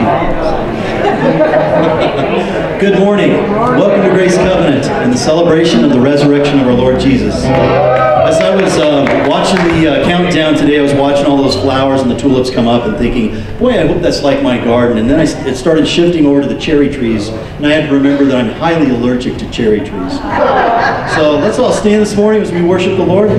Good morning. Welcome to Grace Covenant and the celebration of the resurrection of our Lord Jesus. As I was watching the countdown today, I was watching all those flowers and the tulips come up and thinking, boy, I hope that's like my garden. And then it started shifting over to the cherry trees, and I had to remember that I'm highly allergic to cherry trees. So let's all stand this morning as we worship the Lord.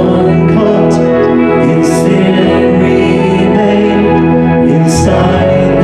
Inside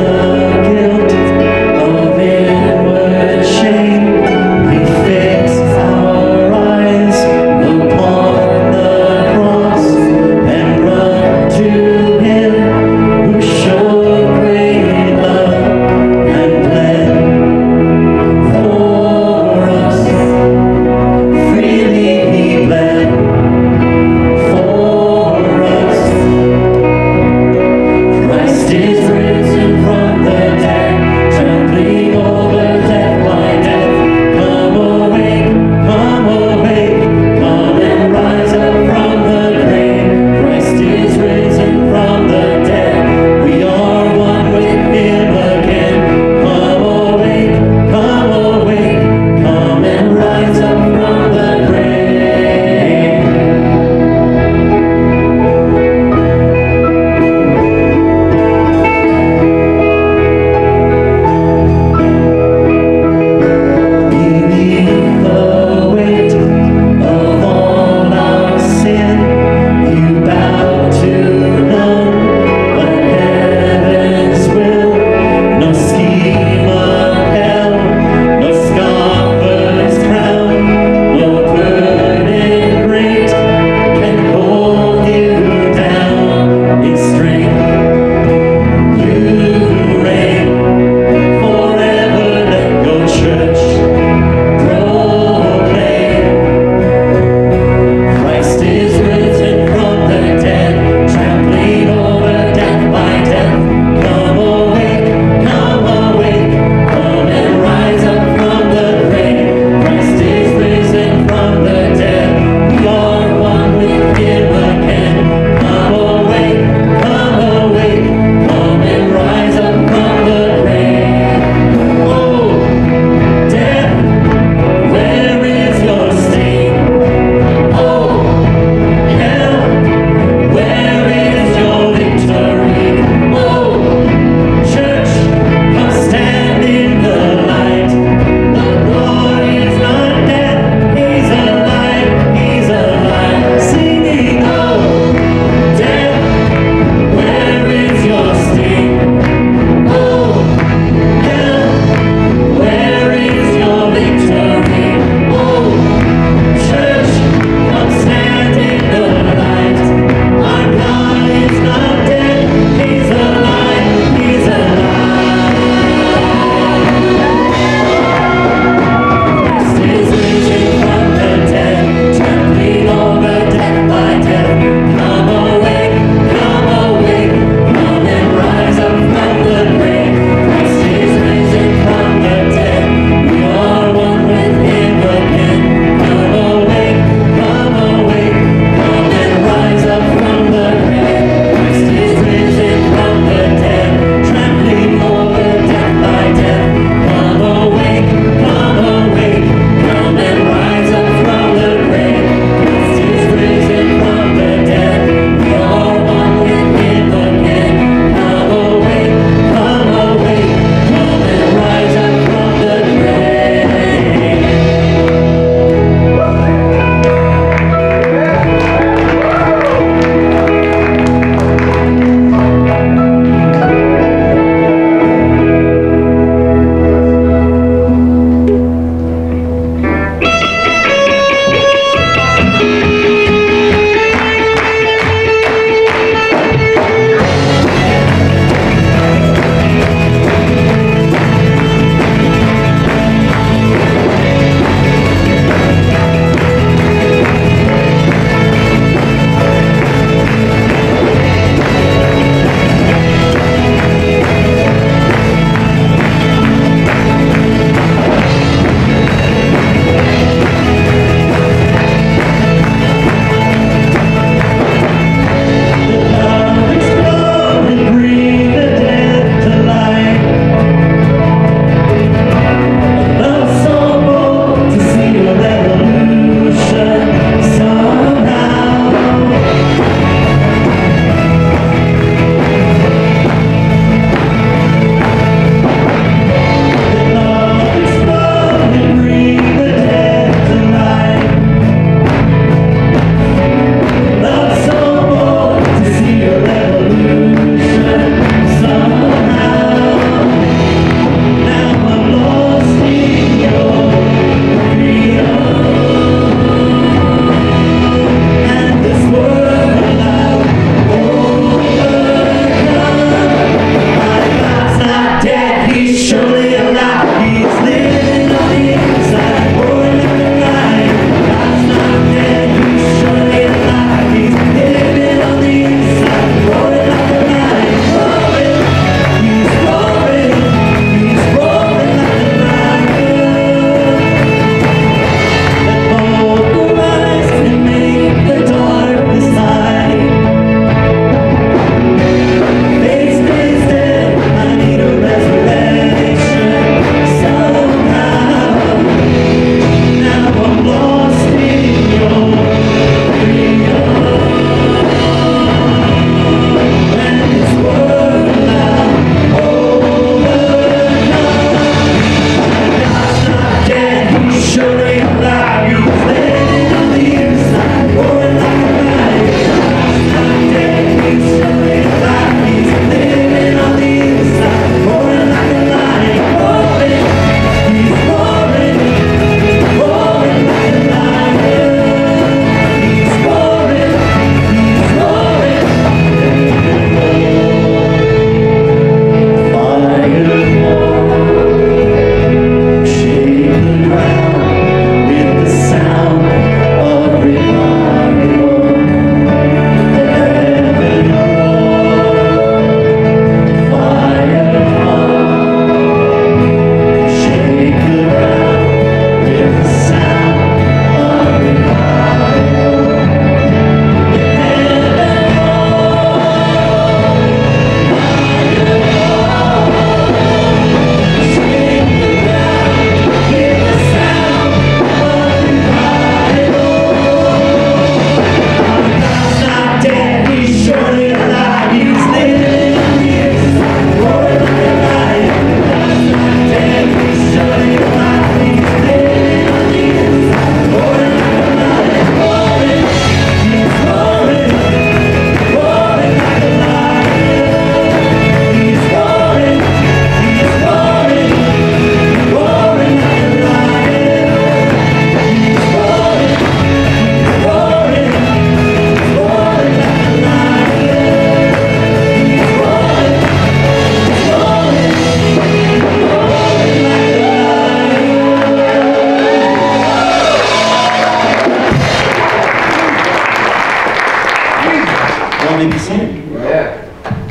all may be seated. Yeah.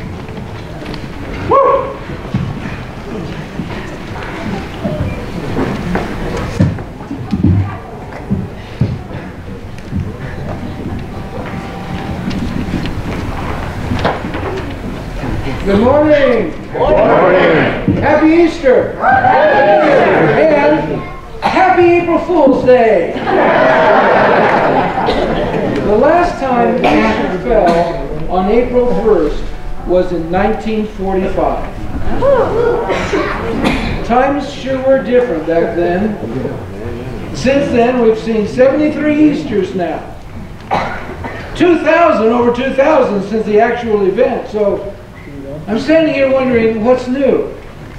Good morning. Good morning. Happy Easter. And happy April Fool's Day. The last time Easter fell on April 1st was in 1945. Times sure were different back then. Since then, we've seen 73 Easters now. 2,000, over 2,000 since the actual event. So I'm standing here wondering, what's new?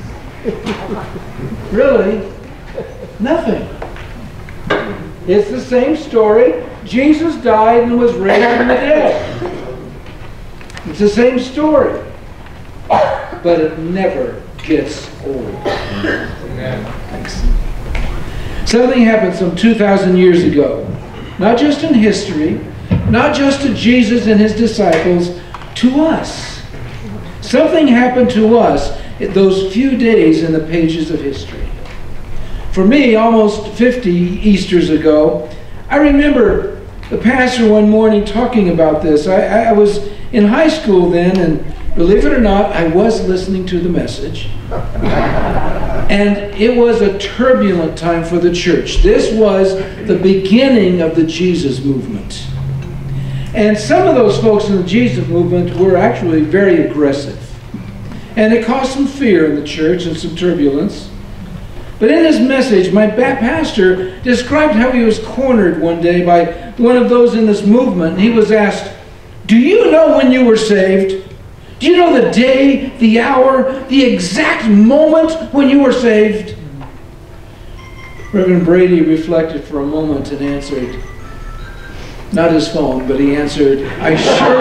Really? Nothing. It's the same story. Jesus died and was raised from the dead. It's the same story. But it never gets old. Thanks. Something happened some 2,000 years ago. Not just in history, not just to Jesus and his disciples, to us. Something happened to us in those few days in the pages of history. For me, almost 50 Easters ago, I remember the pastor one morning talking about this. I was in high school then, and believe it or not, I was listening to the message. And it was a turbulent time for the church. This was the beginning of the Jesus movement. And some of those folks in the Jesus movement were actually very aggressive. And it caused some fear in the church and some turbulence. But in his message, my pastor described how he was cornered one day by one of those in this movement. And he was asked, "Do you know when you were saved? Do you know the day, the hour, the exact moment when you were saved?" Reverend Brady reflected for a moment and answered, not his phone, but he answered, "I sure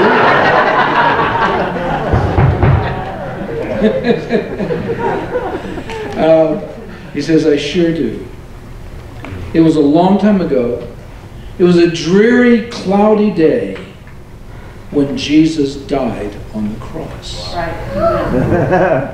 do." He says, "I sure do." It was a long time ago. It was a dreary, cloudy day when Jesus died on the cross. Right.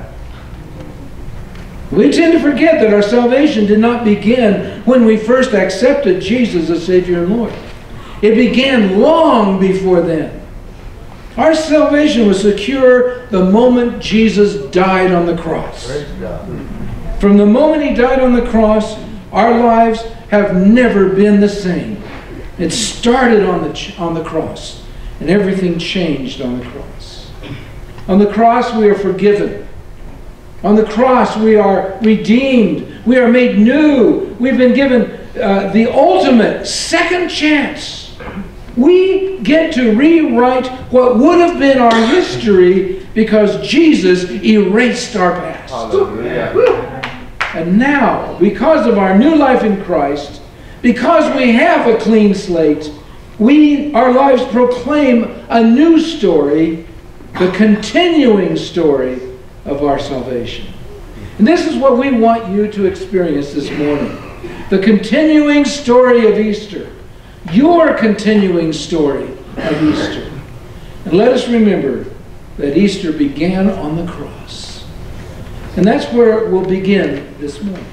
We tend to forget that our salvation did not begin when we first accepted Jesus as Savior and Lord. It began long before then. Our salvation was secure the moment Jesus died on the cross. From the moment he died on the cross, our lives have never been the same. It started on the cross, and everything changed on the cross. On the cross, we are forgiven. On the cross, we are redeemed. We are made new. We've been given the ultimate second chance. We get to rewrite what would have been our history because Jesus erased our past. Hallelujah. And now, because of our new life in Christ, because we have a clean slate, our lives proclaim a new story, the continuing story of our salvation. And this is what we want you to experience this morning. The continuing story of Easter. Your continuing story of Easter. And let us remember that Easter began on the cross. And that's where we'll begin this morning.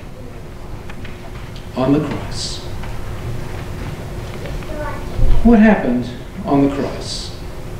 On the cross. What happened on the cross?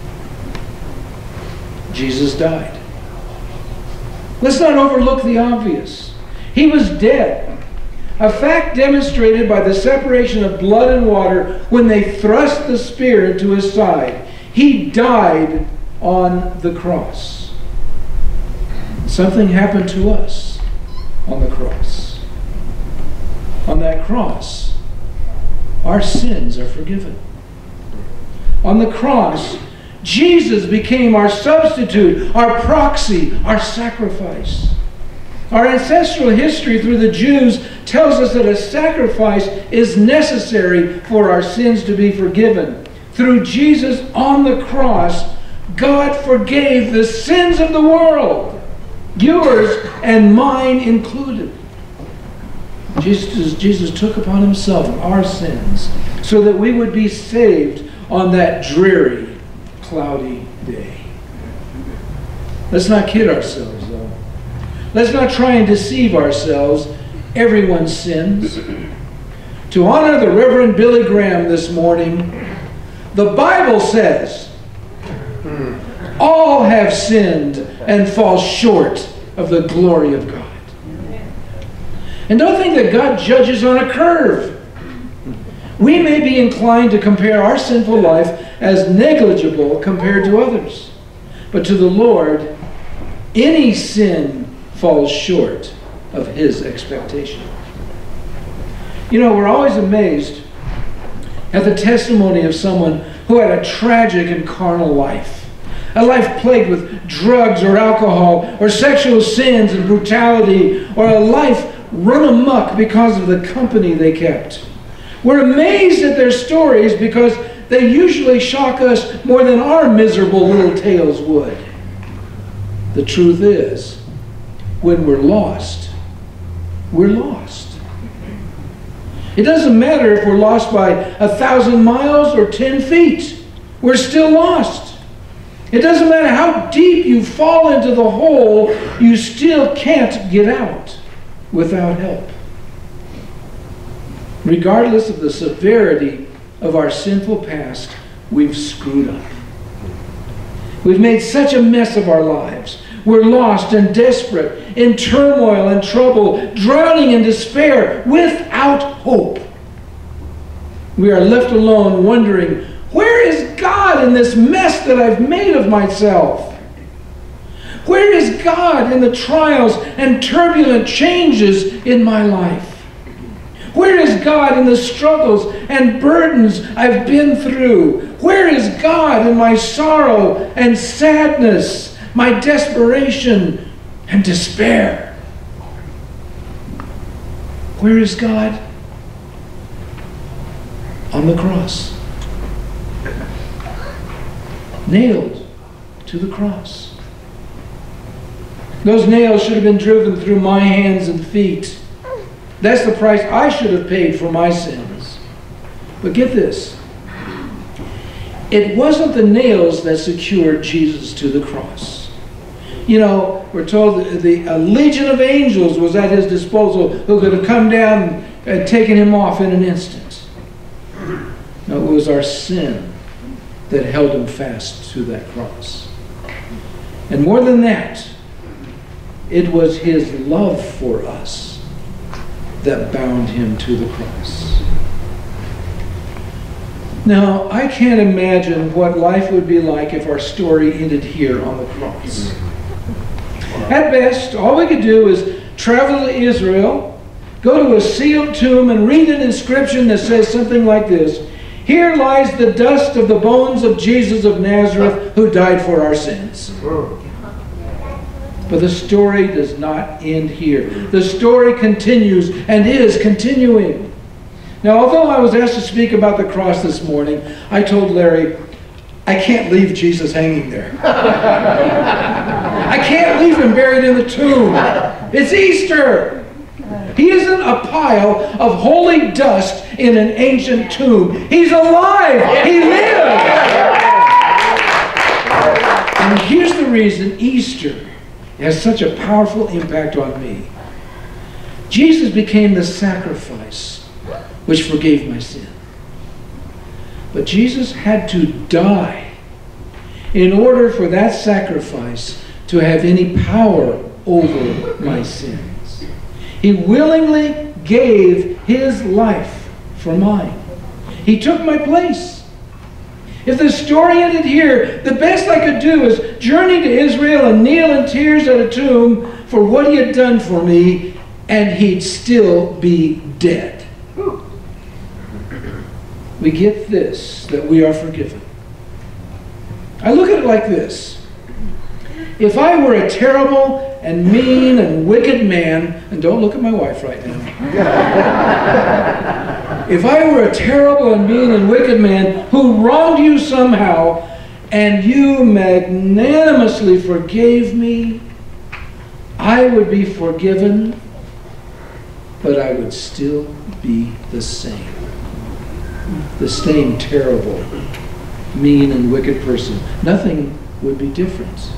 Jesus died. Let's not overlook the obvious. He was dead. A fact demonstrated by the separation of blood and water when they thrust the spear into his side. He died on the cross. Something happened to us on the cross. On that cross, our sins are forgiven. On the cross, Jesus became our substitute, our proxy, our sacrifice. Our ancestral history through the Jews tells us that a sacrifice is necessary for our sins to be forgiven. Through Jesus on the cross, God forgave the sins of the world, yours and mine included. Jesus took upon himself our sins so that we would be saved on that dreary, cloudy day. Let's not kid ourselves, though. Let's not try and deceive ourselves. Everyone sins. To honor the Reverend Billy Graham this morning, the Bible says, all have sinned and fall short of the glory of God. And don't think that God judges on a curve. We may be inclined to compare our sinful life as negligible compared to others. But to the Lord, any sin falls short of His expectation. You know, we're always amazed at the testimony of someone who had a tragic and carnal life. A life plagued with drugs or alcohol or sexual sins and brutality, or a life run amok because of the company they kept. We're amazed at their stories because they usually shock us more than our miserable little tales would. The truth is, when we're lost, we're lost. It doesn't matter if we're lost by 1,000 miles or 10 feet. We're still lost. It doesn't matter how deep you fall into the hole, you still can't get out without help. Regardless of the severity of our sinful past, we've screwed up. We've made such a mess of our lives. We're lost and desperate, in turmoil and trouble, drowning in despair, without hope. We are left alone wondering, where is God in this mess that I've made of myself? Where is God in the trials and turbulent changes in my life? Where is God in the struggles and burdens I've been through? Where is God in my sorrow and sadness, my desperation and despair? Where is God? On the cross. Nailed to the cross. Those nails should have been driven through my hands and feet. That's the price I should have paid for my sins. But get this. It wasn't the nails that secured Jesus to the cross. You know, we're told that a legion of angels was at His disposal who could have come down and taken Him off in an instant. No, it was our sin that held Him fast to that cross. And more than that, it was His love for us that bound Him to the cross. Now, I can't imagine what life would be like if our story ended here on the cross. At best, all we could do is travel to Israel, go to a sealed tomb, and read an inscription that says something like this: "Here lies the dust of the bones of Jesus of Nazareth, who died for our sins." But the story does not end here. The story continues and is continuing. Now, although I was asked to speak about the cross this morning, I told Larry, I can't leave Jesus hanging there. I can't leave Him buried in the tomb. It's Easter. He isn't a pile of holy dust in an ancient tomb. He's alive. He lives. And here's the reason Easter has such a powerful impact on me. Jesus became the sacrifice which forgave my sin. But Jesus had to die in order for that sacrifice to have any power over my sins. He willingly gave His life for mine. He took my place. If the story ended here, the best I could do is journey to Israel and kneel in tears at a tomb for what He had done for me, and He'd still be dead. We get this, that we are forgiven. I look at it like this. If I were a terrible and mean and wicked man, and don't look at my wife right now. If I were a terrible and mean and wicked man who wronged you somehow, and you magnanimously forgave me, I would be forgiven, but I would still be the same. The same terrible mean and wicked person. Nothing would be different.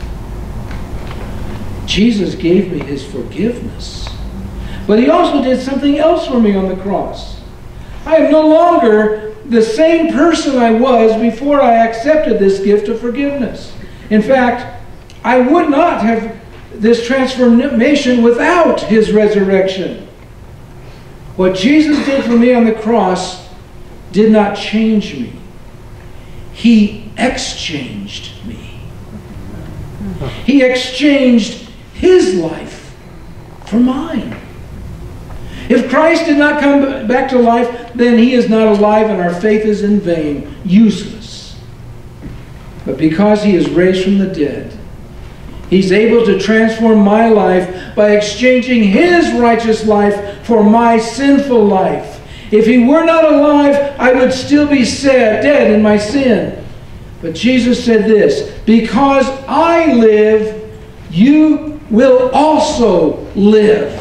Jesus gave me his forgiveness. But he also did something else for me on the cross. I am no longer the same person I was before I accepted this gift of forgiveness. In fact, I would not have this transformation without his resurrection. What Jesus did for me on the cross did not change me. He exchanged me. He exchanged his life for mine. If Christ did not come back to life, then he is not alive and our faith is in vain, useless. But because he is raised from the dead, he's able to transform my life by exchanging his righteous life for my sinful life. If he were not alive, I would still be dead in my sin. But Jesus said this, because I live, you will also live.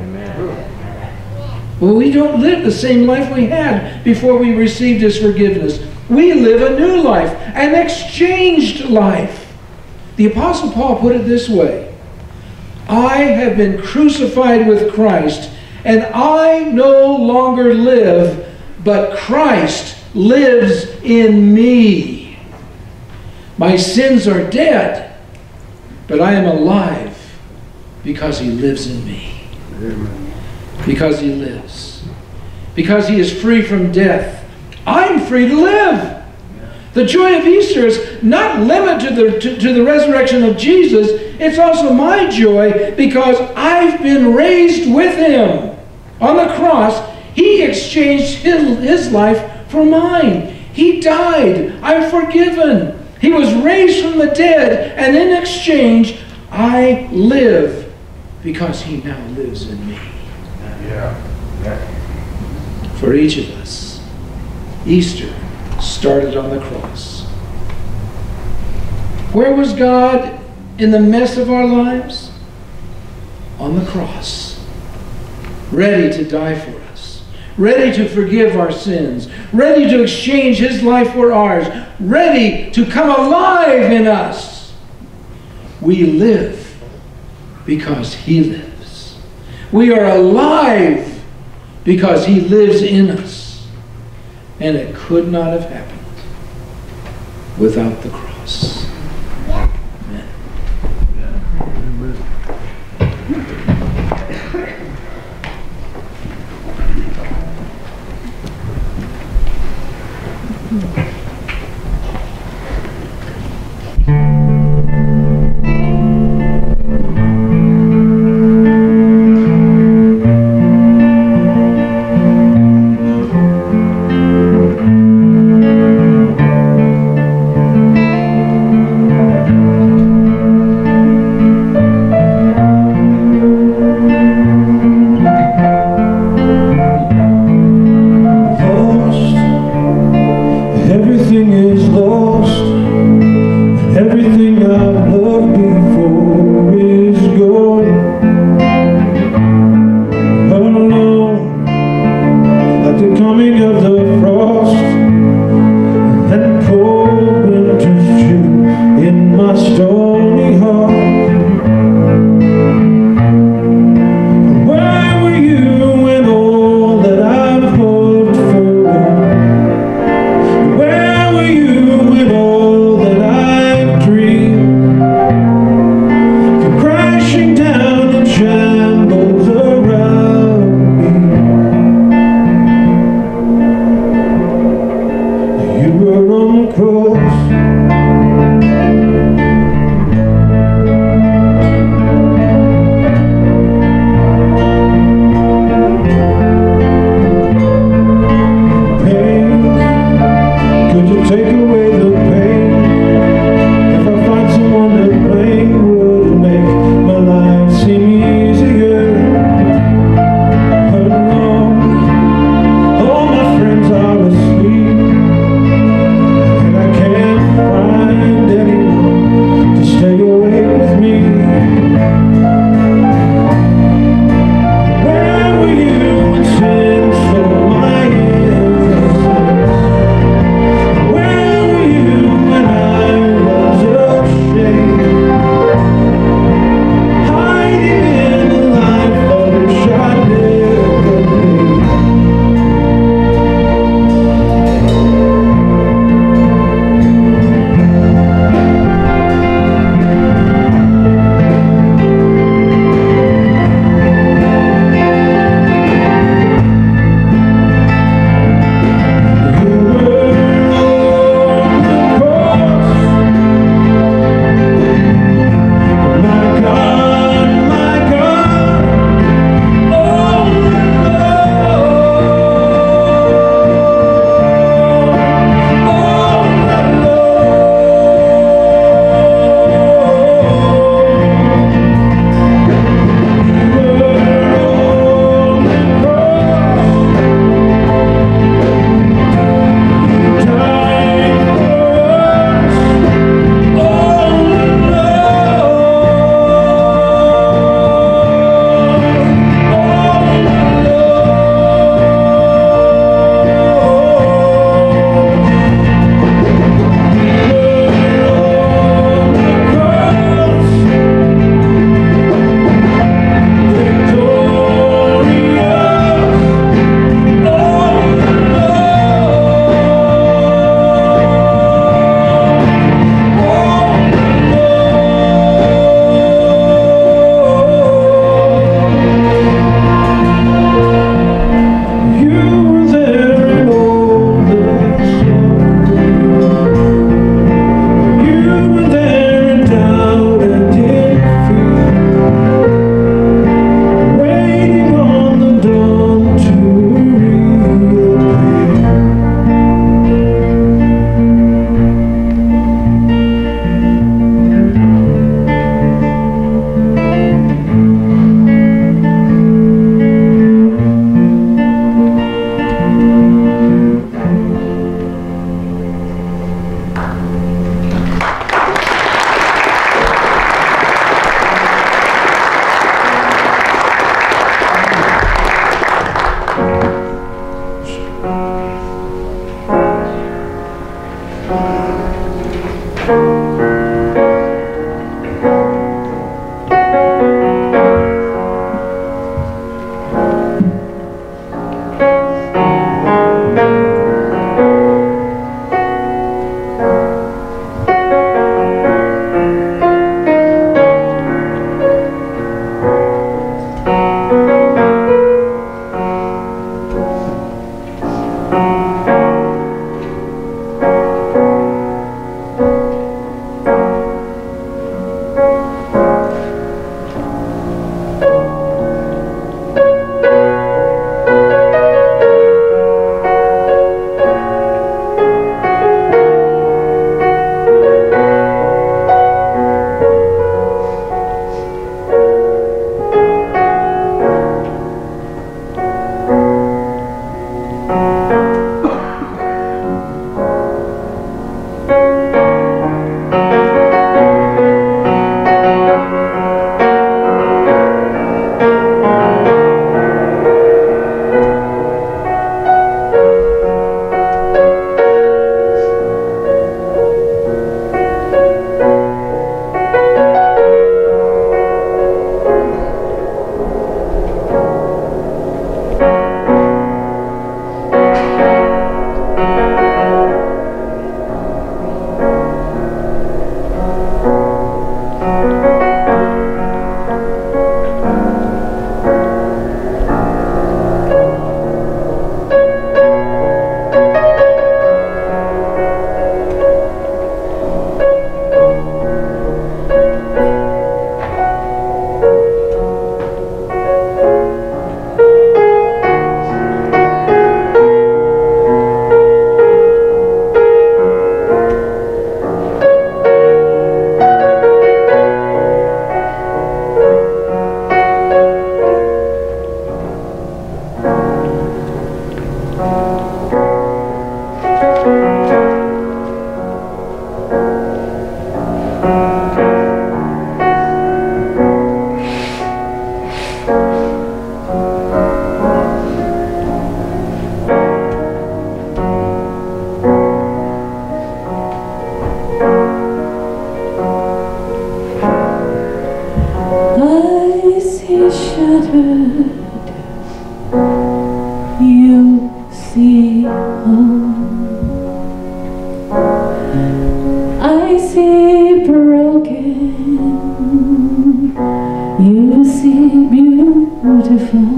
Well, we don't live the same life we had before we received his forgiveness. We live a new life, an exchanged life. The Apostle Paul put it this way, I have been crucified with Christ, and I no longer live, but Christ lives in me. My sins are dead, but I am alive because he lives in me. Amen. Because he lives. Because he is free from death. I'm free to live. The joy of Easter is not limited to the resurrection of Jesus. It's also my joy because I've been raised with him. On the cross, he exchanged his life for mine. He died. I'm forgiven. He was raised from the dead. And in exchange, I live because he now lives in me. For each of us, Easter started on the cross. Where was God in the mess of our lives? On the cross. Ready to die for us. Ready to forgive our sins. Ready to exchange his life for ours. Ready to come alive in us. We live because he lives. We are alive because he lives in us. And it could not have happened without the cross. Amen. Everything is lost, everything shepherd, you see home. I see broken, you see beautiful,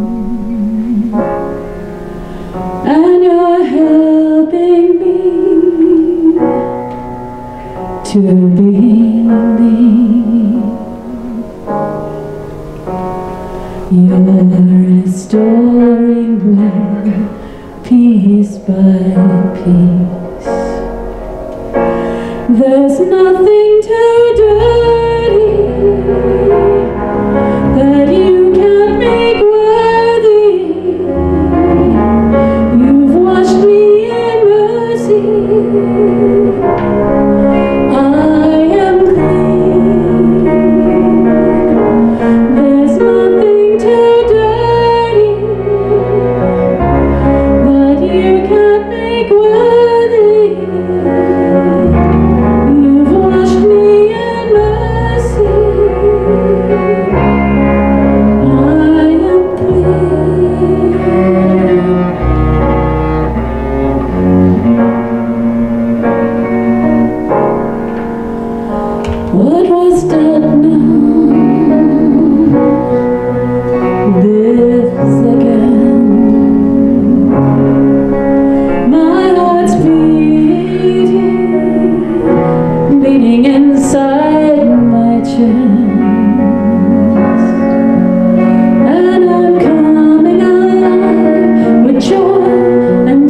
and you're helping me to believe. You're restoring me piece by piece. There's nothing too dirty that you can't make worthy. You've washed me in mercy. I am clean. There's nothing too dirty that you can't make worthy. You've washed me in mercy. I am clean. What was done now lives again. My heart's beating inside my chest, and I'm coming alive with joy and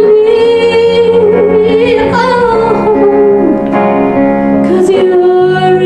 destiny. Oh, 'cause you're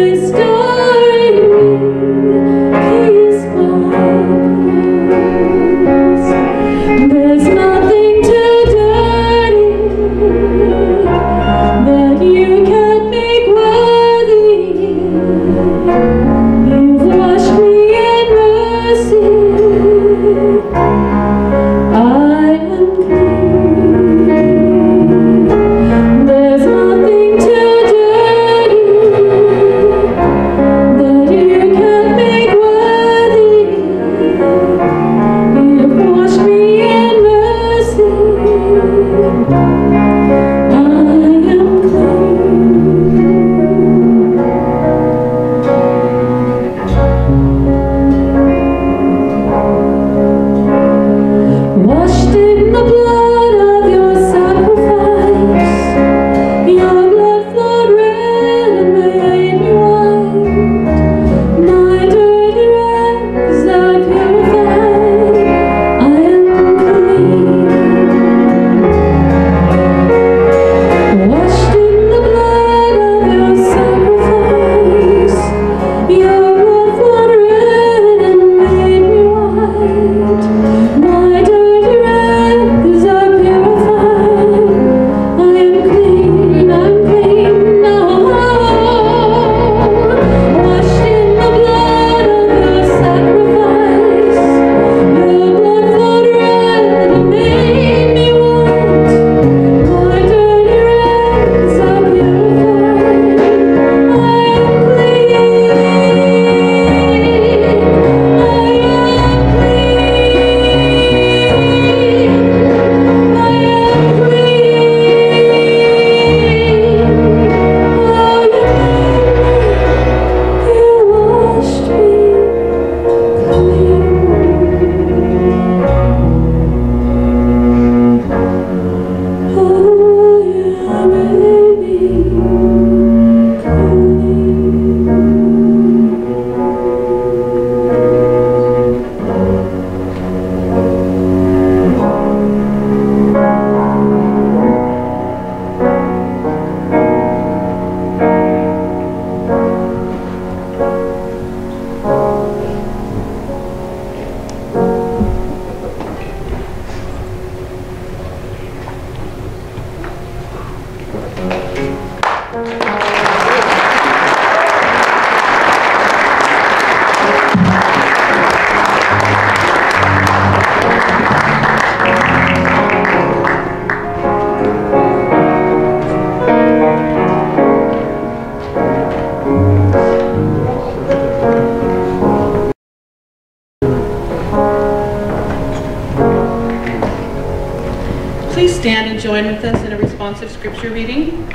join with us in a responsive scripture reading?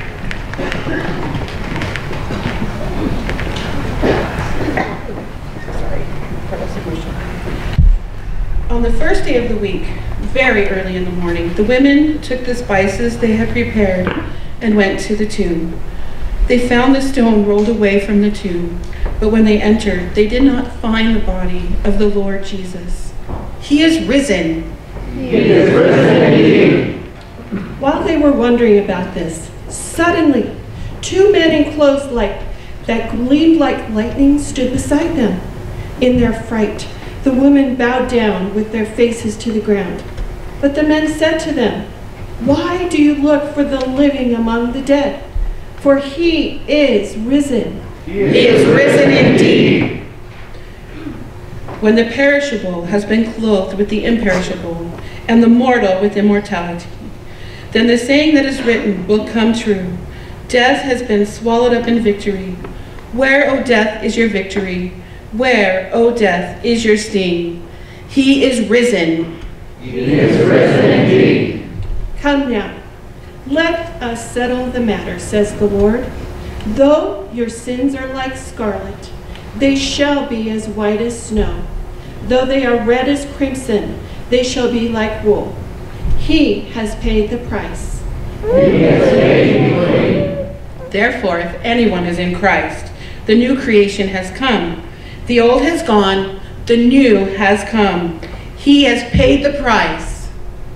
On the first day of the week, very early in the morning, the women took the spices they had prepared and went to the tomb. They found the stone rolled away from the tomb, but when they entered, they did not find the body of the Lord Jesus. He is risen. He is risen indeed. While they were wondering about this, suddenly 2 men in clothes that gleamed like lightning stood beside them. In their fright, the women bowed down with their faces to the ground. But the men said to them, "Why do you look for the living among the dead? For he is risen. He is risen indeed." When the perishable has been clothed with the imperishable, and the mortal with immortality, then the saying that is written will come true. Death has been swallowed up in victory. Where, O death, is your victory? Where, O death, is your sting? He is risen. He is risen indeed. Come now, let us settle the matter, says the Lord. Though your sins are like scarlet, they shall be as white as snow. Though they are red as crimson, they shall be like wool. He has paid the price. He has made me clean. Therefore, if anyone is in Christ, the new creation has come. The old has gone, the new has come. He has paid the price.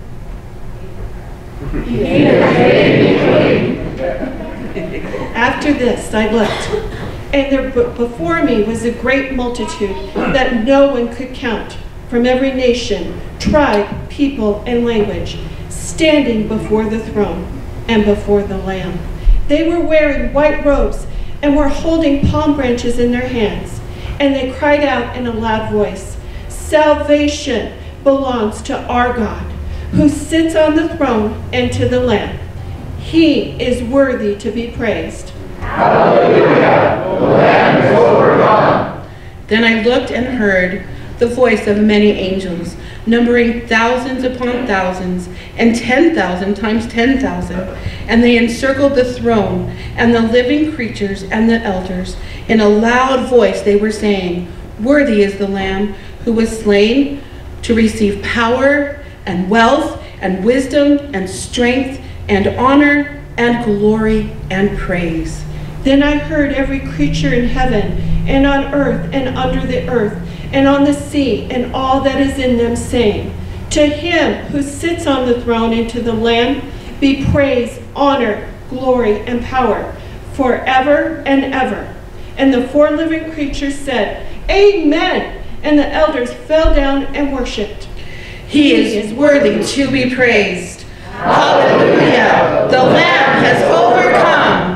He has made me clean. After this I looked, and there before me was a great multitude that no one could count, from every nation, tribe, people, and language, standing before the throne and before the Lamb. They were wearing white robes and were holding palm branches in their hands, and they cried out in a loud voice, "Salvation belongs to our God, who sits on the throne, and to the Lamb. He is worthy to be praised." Hallelujah. The Lamb is overcome. Then I looked and heard the voice of many angels, numbering thousands upon thousands, and 10,000 times 10,000. And they encircled the throne, and the living creatures, and the elders. In a loud voice they were saying, "Worthy is the Lamb who was slain to receive power, and wealth, and wisdom, and strength, and honor, and glory, and praise." Then I heard every creature in heaven, and on earth, and under the earth, and on the sea, and all that is in them, saying, "To him who sits on the throne and to the Lamb be praise, honor, glory, and power, forever and ever." And the 4 living creatures said, "Amen." And the elders fell down and worshipped. He is worthy to be praised. Hallelujah! The Lamb has overcome.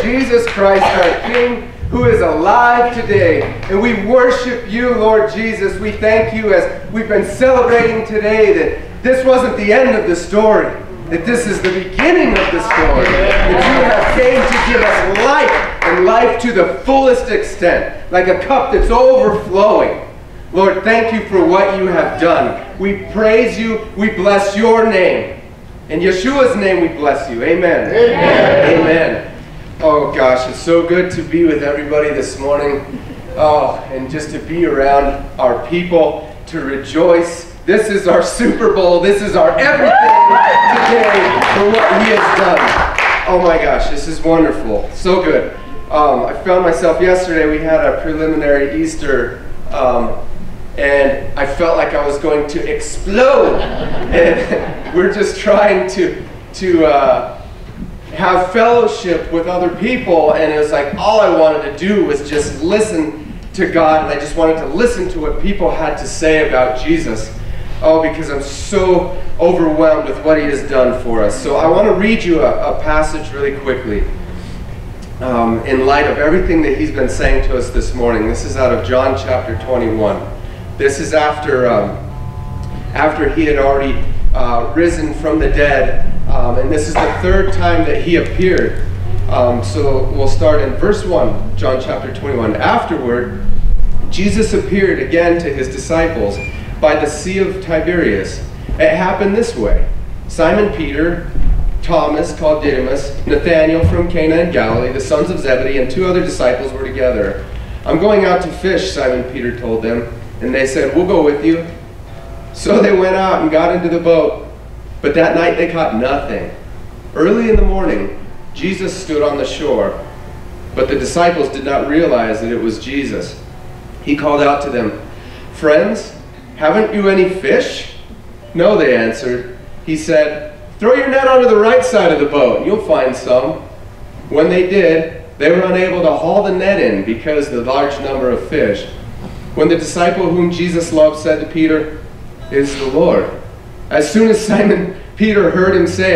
Jesus Christ, our King, who is alive today. And we worship you, Lord Jesus. We thank you as we've been celebrating today that this wasn't the end of the story, that this is the beginning of the story, that you have came to give us life and life to the fullest extent, like a cup that's overflowing. Lord, thank you for what you have done. We praise you. We bless your name. In Yeshua's name we bless you. Amen. Amen. Amen. Oh gosh, it's so good to be with everybody this morning. Oh, and just to be around our people, to rejoice. This is our Super Bowl. This is our everything today for what he has done. Oh my gosh, this is wonderful. So good. I found myself yesterday, we had a preliminary Easter, and I felt like I was going to explode. And we're just trying to have fellowship with other people, and it was like all I wanted to do was just listen to God, and I just wanted to listen to what people had to say about Jesus. Oh, because I'm so overwhelmed with what he has done for us. So I want to read you a passage really quickly in light of everything that he's been saying to us this morning. This is out of John chapter 21. This is after he had already risen from the dead, and this is the third time that he appeared. So we'll start in verse 1, John chapter 21. Afterward, Jesus appeared again to his disciples by the Sea of Tiberias. It happened this way. Simon Peter, Thomas, called Didymus, Nathanael from Cana in Galilee, the sons of Zebedee, and 2 other disciples were together. I'm going out to fish, Simon Peter told them. And they said, we'll go with you. So they went out and got into the boat. But that night they caught nothing. Early in the morning, Jesus stood on the shore. But the disciples did not realize that it was Jesus. He called out to them, friends, haven't you any fish? No, they answered. He said, throw your net onto the right side of the boat, and you'll find some. When they did, they were unable to haul the net in because of the large number of fish. When the disciple whom Jesus loved said to Peter, it is the Lord. As soon as Simon Peter heard him say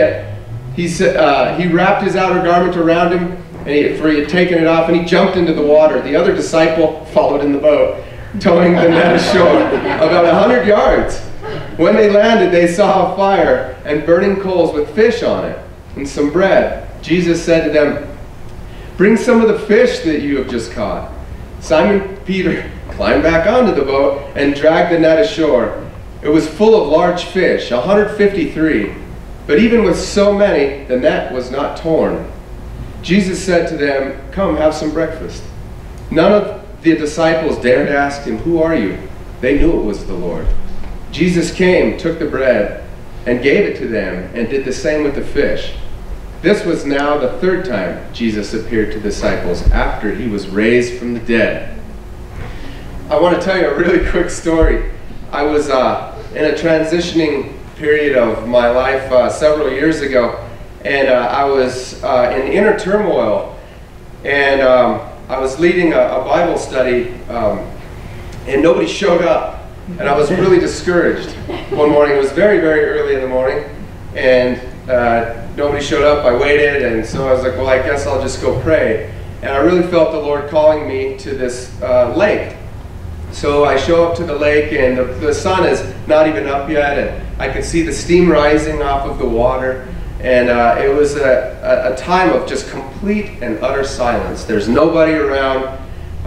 it, he wrapped his outer garment around him, for he had taken it off, and he jumped into the water. The other disciple followed in the boat, towing the net ashore about 100 yards. When they landed, they saw a fire and burning coals with fish on it and some bread. Jesus said to them, bring some of the fish that you have just caught. Simon Peter climbed back onto the boat and dragged the net ashore. It was full of large fish, 153. But even with so many, the net was not torn. Jesus said to them, come, have some breakfast. None of the disciples dared ask him, who are you? They knew it was the Lord. Jesus came, took the bread, and gave it to them, and did the same with the fish. This was now the third time Jesus appeared to disciples after he was raised from the dead. I want to tell you a really quick story. I was in a transitioning period of my life several years ago, and I was in inner turmoil, and I was leading a Bible study, and nobody showed up, and I was really discouraged. One morning, it was very, very early in the morning, and nobody showed up. I waited, and so I was like, well, I guess I'll just go pray. And I really felt the Lord calling me to this lake. So I show up to the lake, and the sun is not even up yet, and I could see the steam rising off of the water. And it was a time of just complete and utter silence. There's nobody around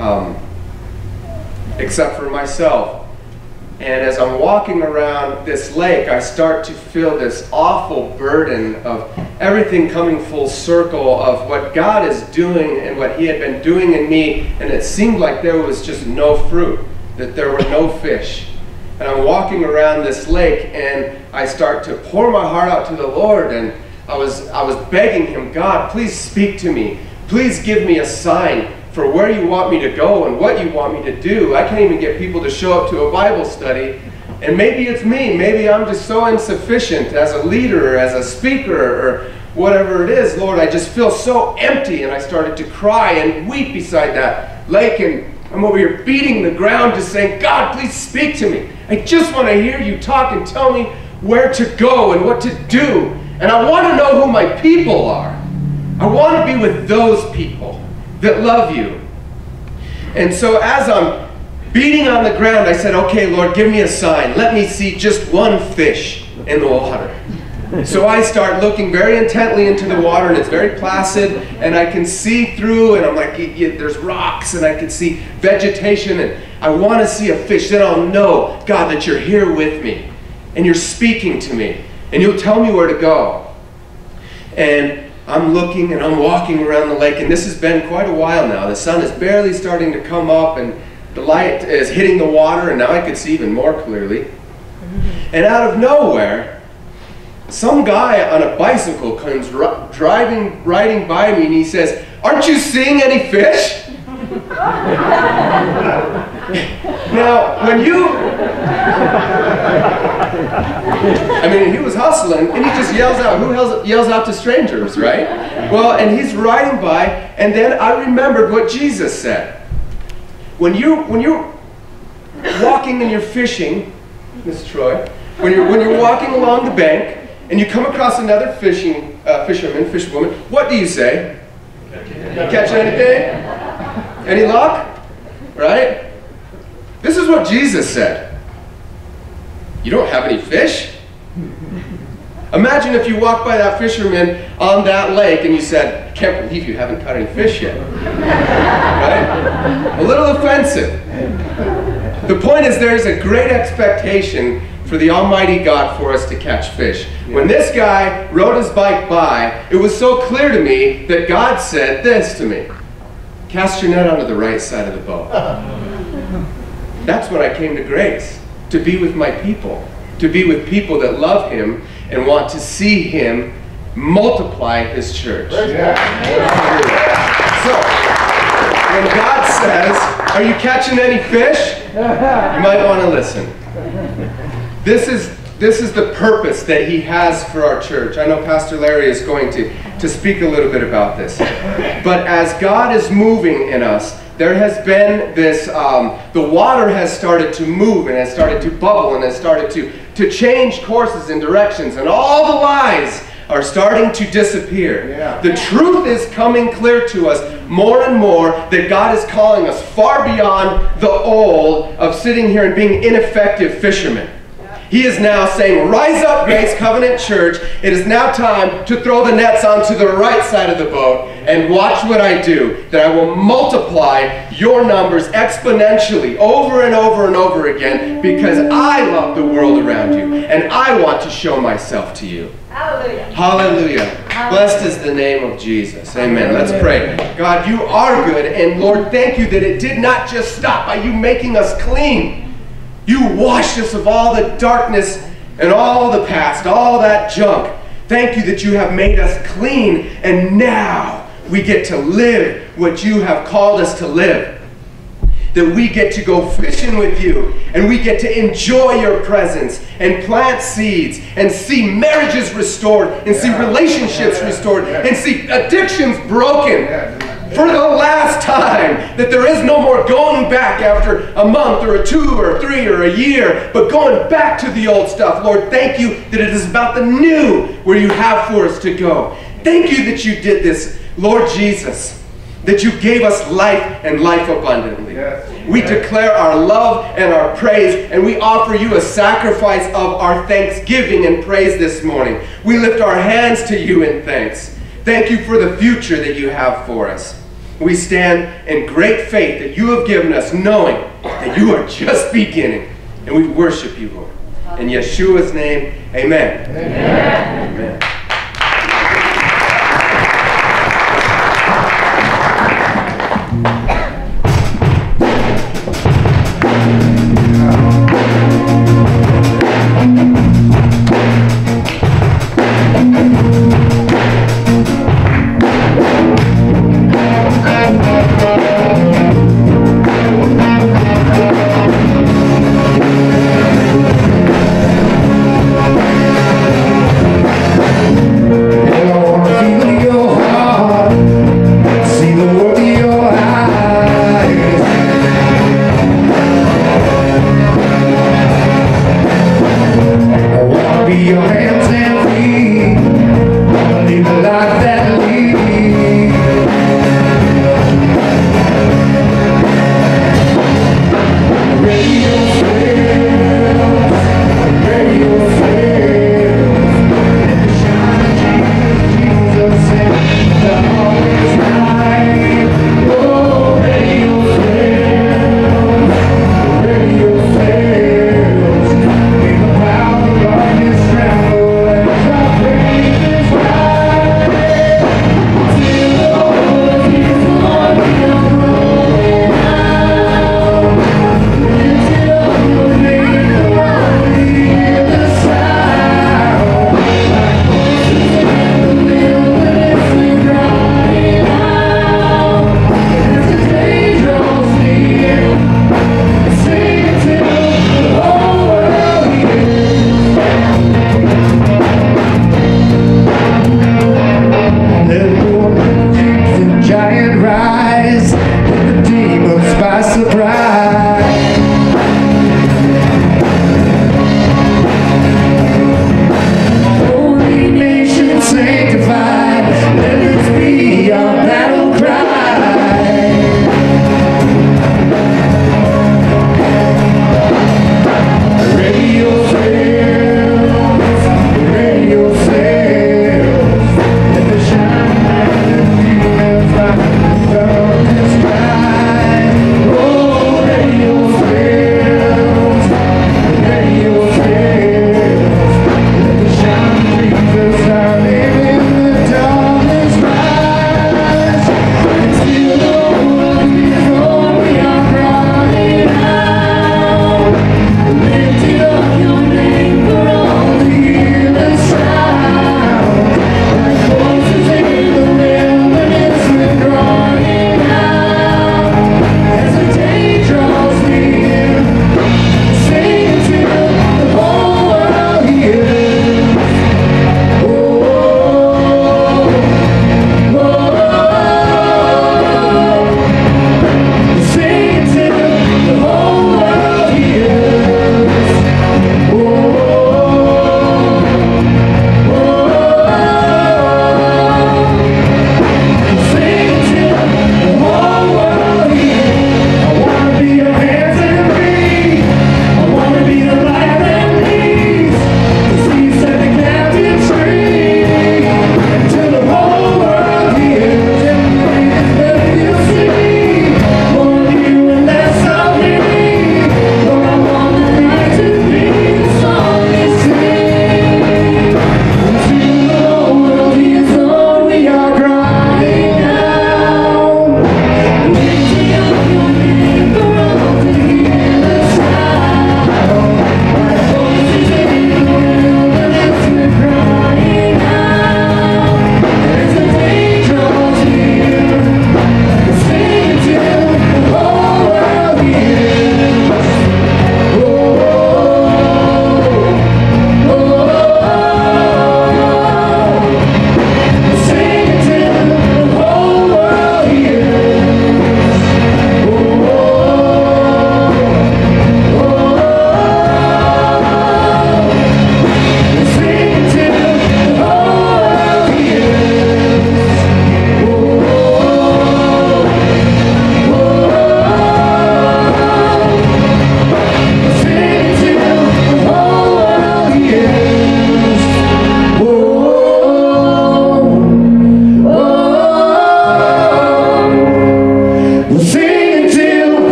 except for myself. And as I'm walking around this lake, I start to feel this awful burden of everything coming full circle of what God is doing and what he had been doing in me. And it seemed like there was just no fruit, that there were no fish. And I'm walking around this lake, and I start to pour my heart out to the Lord, and I was begging him, God, please speak to me. Please give me a sign for where you want me to go and what you want me to do. I can't even get people to show up to a Bible study. And maybe it's me. Maybe I'm just so insufficient as a leader or as a speaker or whatever it is. Lord, I just feel so empty. And I started to cry and weep beside that lake, and I'm over here beating the ground just saying, God, please speak to me. I just want to hear you talk and tell me where to go and what to do. And I want to know who my people are. I want to be with those people that love you. And so as I'm beating on the ground, I said, okay, Lord, give me a sign. Let me see just one fish in the water. So I start looking very intently into the water, and it's very placid, and I can see through, and I'm like, there's rocks, and I can see vegetation, and I want to see a fish. Then I'll know, God, that you're here with me, and you're speaking to me, and you'll tell me where to go. And I'm looking, and I'm walking around the lake, and this has been quite a while now. The sun is barely starting to come up, and the light is hitting the water, and now I can see even more clearly. And out of nowhere, some guy on a bicycle comes riding by me, and he says, "Aren't you seeing any fish?" Now, when I mean, he was hustling, and he just yells out. Who yells out to strangers, right? Well, and he's riding by, and then I remembered what Jesus said. When you're walking and you're fishing, Miss Troy, when you're walking along the bank, and you come across another fisherwoman, what do you say? Catch anything? Any luck? Right? This is what Jesus said. You don't have any fish? Imagine if you walked by that fisherman on that lake and you said, "Can't believe you haven't caught any fish yet." Right? A little offensive. The point is, there's a great expectation for the Almighty God for us to catch fish. When this guy rode his bike by, it was so clear to me that God said this to me: "Cast your net onto the right side of the boat." That's when I came to Grace, to be with my people, to be with people that love Him and want to see Him multiply His church. So, when God says, "Are you catching any fish?" you might want to listen. This is the purpose that He has for our church. I know Pastor Larry is going to speak a little bit about this. But as God is moving in us, there has been this, the water has started to move, and has started to bubble, and has started to change courses and directions, and all the lies are starting to disappear. Yeah. The truth is coming clear to us more and more that God is calling us far beyond the old of sitting here and being ineffective fishermen. He is now saying, "Rise up, Grace Covenant Church. It is now time to throw the nets onto the right side of the boat and watch what I do, that I will multiply your numbers exponentially over and over and over again, because I love the world around you and I want to show myself to you." Hallelujah. Hallelujah. Blessed is the name of Jesus. Amen. Let's pray. God, you are good, and Lord, thank you that it did not just stop by you making us clean. You washed us of all the darkness and all the past, all that junk. Thank you that you have made us clean, and now we get to live what you have called us to live. That we get to go fishing with you, and we get to enjoy your presence and plant seeds and see marriages restored and see relationships restored and see addictions broken. For the last time, that there is no more going back after a month or 2 or 3 or a year, but going back to the old stuff. Lord, thank you that it is about the new where you have for us to go. Thank you that you did this, Lord Jesus, that you gave us life and life abundantly. Yes. We declare our love and our praise, and we offer you a sacrifice of our thanksgiving and praise this morning. We lift our hands to you in thanks. Thank you for the future that you have for us. We stand in great faith that you have given us, knowing that you are just beginning. And we worship you, Lord. In Yeshua's name, amen. Amen. Amen.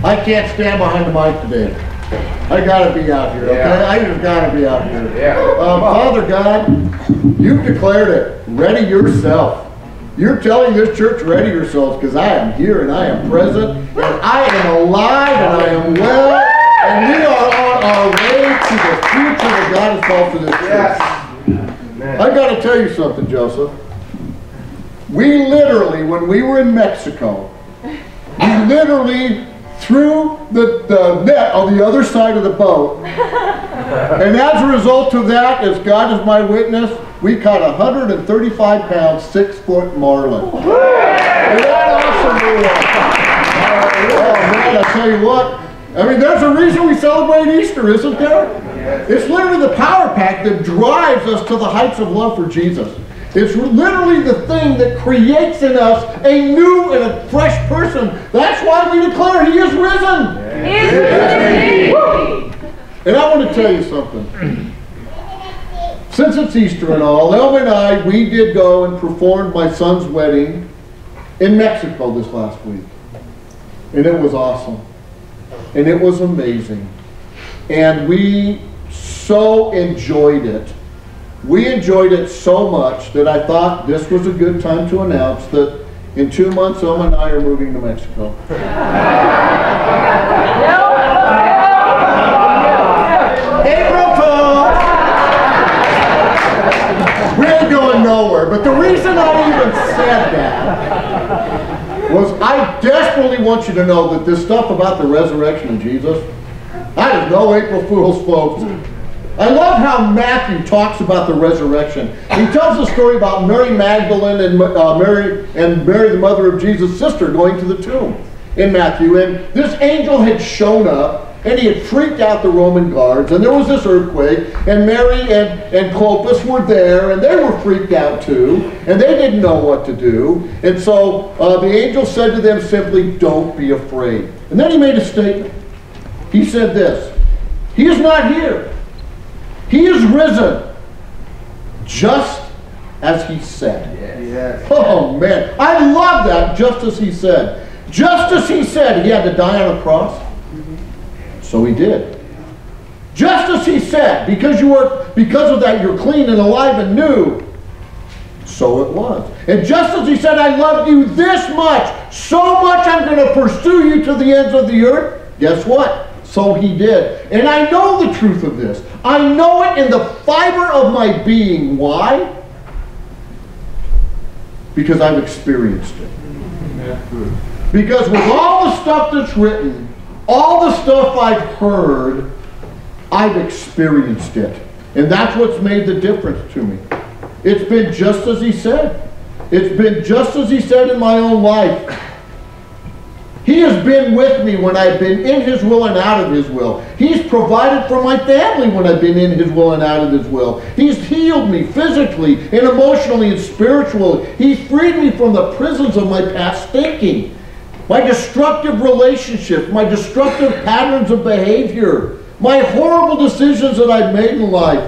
I can't stand behind the mic today. I gotta be out here, okay? Yeah. I just gotta be out here. Yeah. Father God, you've declared it. Ready yourself. You're telling this church, ready yourselves, because I am here and I am present, and I am alive and I am well, and we are on our way to the future that God has called for this church. Yes. I gotta tell you something, Joseph. We literally, when we were in Mexico, we literally threw the net on the other side of the boat. And as a result of that, as God is my witness, we caught 135-pound, 6-foot marlin. Isn't that awesome? Oh man, I tell you what. I mean, there's a reason we celebrate Easter, isn't there? It's literally the power pack that drives us to the heights of love for Jesus. It's literally the thing that creates in us a new and a fresh person. That's why we declare He is risen. And I want to tell you something. Since it's Easter and all, Elva and I, we did go and perform my son's wedding in Mexico this last week. And it was awesome. And it was amazing. And we so enjoyed it. We enjoyed it so much that I thought this was a good time to announce that in 2 months, Elma and I are moving to Mexico. April Fools! We ain't going nowhere. But the reason I even said that was I desperately want you to know that this stuff about the resurrection of Jesus, that is no April Fools, folks. I love how Matthew talks about the resurrection. He tells a story about Mary Magdalene and Mary, the mother of Jesus' sister, going to the tomb in Matthew. And this angel had shown up, and he had freaked out the Roman guards, and there was this earthquake, and Mary and Clopas were there, and they were freaked out too, and they didn't know what to do. And so the angel said to them simply, "Don't be afraid." And then he made a statement. He said this, "He is not here. He is risen, just as He said." Yes. Oh man, I love that, just as He said. Just as He said He had to die on a cross, so He did. Just as He said, because of that you're clean and alive and new, so it was. And just as He said, "I love you this much, so much I'm going to pursue you to the ends of the earth," guess what? So He did. And I know the truth of this. I know it in the fiber of my being. Why? Because I've experienced it. Because with all the stuff that's written, all the stuff I've heard, I've experienced it. And that's what's made the difference to me. It's been just as He said. It's been just as He said in my own life. He has been with me when I've been in His will and out of His will. He's provided for my family when I've been in His will and out of His will. He's healed me physically and emotionally and spiritually. He's freed me from the prisons of my past thinking, my destructive relationships, my destructive patterns of behavior, my horrible decisions that I've made in life.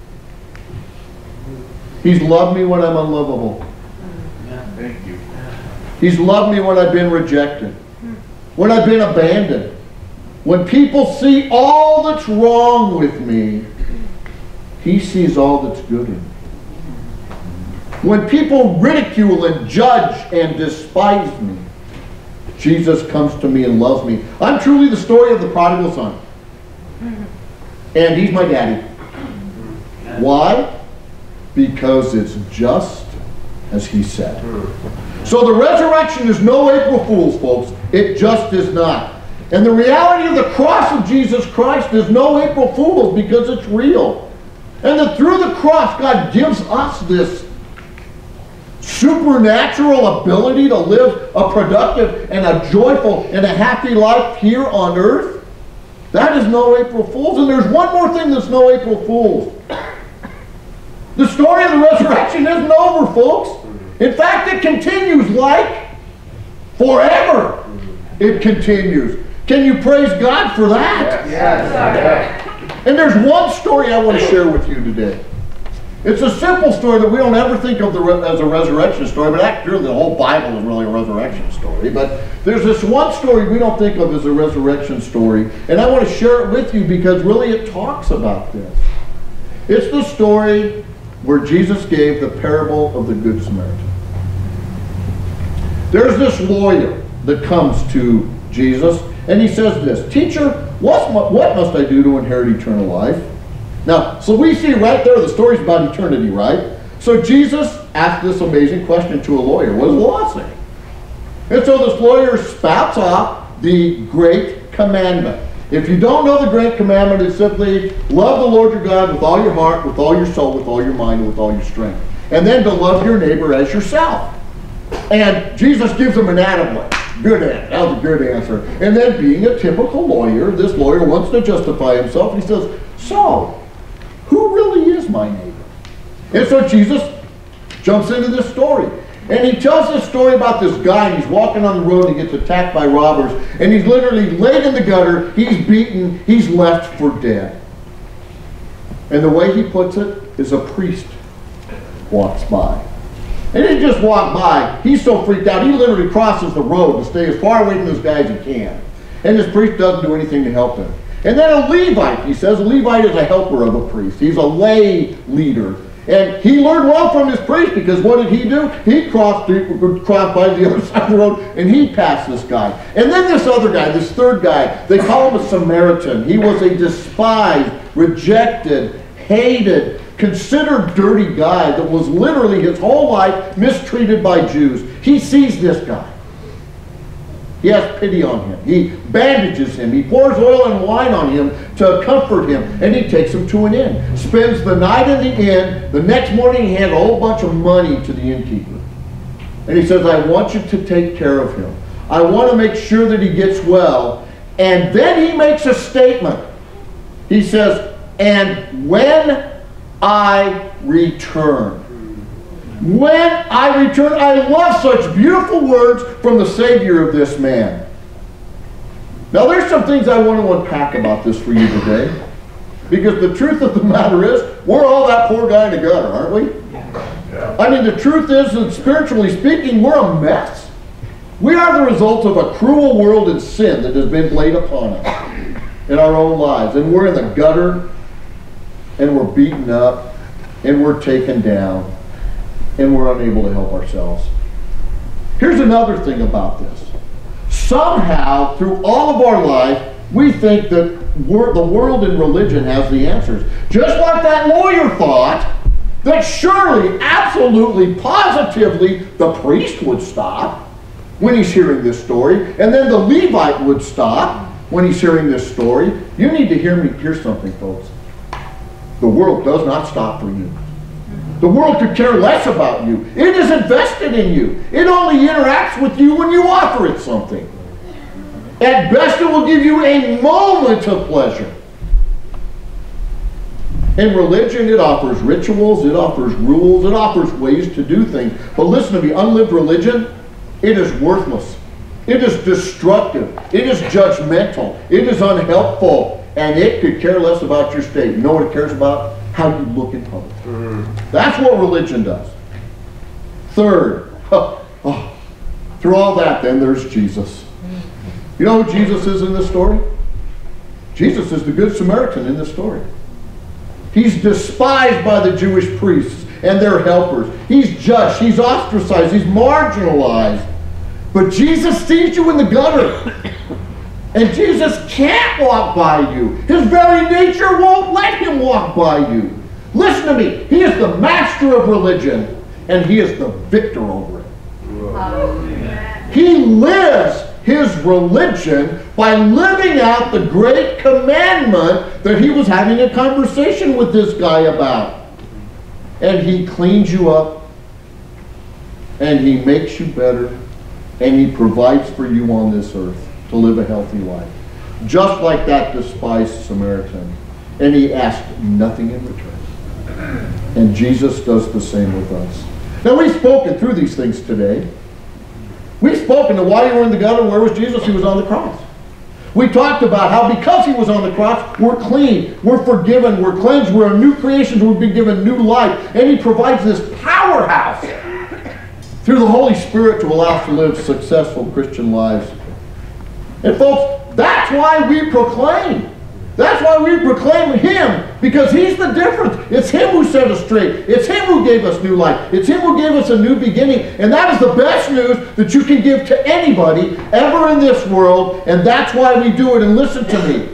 He's loved me when I'm unlovable. Thank you. He's loved me when I've been rejected, when I've been abandoned. When people see all that's wrong with me, He sees all that's good in me. When people ridicule and judge and despise me, Jesus comes to me and loves me. I'm truly the story of the prodigal son. And He's my daddy. Why? Because it's just as He said. So the resurrection is no April Fool's, folks. It just is not. And the reality of the cross of Jesus Christ is no April Fool's, because it's real. And that through the cross, God gives us this supernatural ability to live a productive and a joyful and a happy life here on earth. That is no April Fool's. And there's one more thing that's no April Fool's. The story of the resurrection isn't over, folks. In fact, it continues like forever. It continues. Can you praise God for that? Yes. And there's one story I want to share with you today. It's a simple story that we don't ever think of as a resurrection story, but actually the whole Bible is really a resurrection story. But there's this one story we don't think of as a resurrection story, and I want to share it with you because really it talks about this. It's the story where Jesus gave the parable of the Good Samaritan. There's this lawyer that comes to Jesus, and he says this, "Teacher, what must I do to inherit eternal life?" Now, so we see right there the story's about eternity, right? So Jesus asked this amazing question to a lawyer. What does the law say? And so this lawyer spouts off the great commandment. If you don't know the great commandment, it's simply love the Lord your God with all your heart, with all your soul, with all your mind, and with all your strength. And then to love your neighbor as yourself. And Jesus gives him an attaboy. Good answer. That was a good answer. And then being a typical lawyer, this lawyer wants to justify himself. He says, so, who really is my neighbor? And so Jesus jumps into this story. And he tells this story about this guy, and he's walking on the road and he gets attacked by robbers. And he's literally laid in the gutter, he's beaten, he's left for dead. And the way he puts it is a priest walks by. And he just walked by. He's so freaked out, he literally crosses the road to stay as far away from this guy as he can. And this priest doesn't do anything to help him. And then a Levite, he says, a Levite is a helper of a priest. He's a lay leader. And he learned well from his priest because what did he do? He crossed by the other side of the road and he passed this guy. And then this other guy, this third guy, they call him a Samaritan. He was a despised, rejected, hated, considered dirty guy that was literally his whole life mistreated by Jews. He sees this guy. He has pity on him. He bandages him. He pours oil and wine on him to comfort him. And he takes him to an inn. Spends the night in the inn. The next morning he hands a whole bunch of money to the innkeeper. And he says, I want you to take care of him. I want to make sure that he gets well. And then he makes a statement. He says, and when I return. When I return. I love such beautiful words from the Savior of this man. Now there's some things I want to unpack about this for you today. Because the truth of the matter is, we're all that poor guy in the gutter, aren't we? I mean, the truth is that spiritually speaking, we're a mess. We are the result of a cruel world and sin that has been laid upon us in our own lives. And we're in the gutter, and we're beaten up, and we're taken down, and we're unable to help ourselves. Here's another thing about this. Somehow, through all of our life, we think that the world and religion has the answers. Just like that lawyer thought that surely, absolutely, positively, the priest would stop when he's hearing this story, and then the Levite would stop when he's hearing this story. You need to hear something, folks. The world does not stop for you. The world could care less about you. It is invested in you. It only interacts with you when you offer it something. At best, it will give you a moment of pleasure. In religion, it offers rituals, it offers rules, it offers ways to do things. But listen to me, unlived religion, it is worthless. It is destructive. It is judgmental. It is unhelpful. And it could care less about your state. You know what it cares about? How you look in public. That's what religion does. Third, through all that, then there's Jesus. You know who Jesus is in this story? Jesus is the Good Samaritan in this story. He's despised by the Jewish priests and their helpers. He's judged, he's ostracized, he's marginalized. But Jesus sees you in the gutter. And Jesus can't walk by you. His very nature won't let him walk by you. Listen to me. He is the master of religion, and he is the victor over it. He lives his religion by living out the great commandment that he was having a conversation with this guy about. And he cleans you up, and he makes you better, and he provides for you on this earth to live a healthy life. Just like that despised Samaritan. And he asked nothing in return. And Jesus does the same with us. Now we've spoken through these things today. We've spoken to why you were in the gutter. Where was Jesus? He was on the cross. We talked about how because he was on the cross, we're clean, we're forgiven, we're cleansed, we're a new creation, we've been given new life. And he provides this powerhouse through the Holy Spirit to allow us to live successful Christian lives. And folks, that's why we proclaim. That's why we proclaim him, because he's the difference. It's him who set us straight. It's him who gave us new life. It's him who gave us a new beginning. And that is the best news that you can give to anybody ever in this world. And that's why we do it. And listen to me.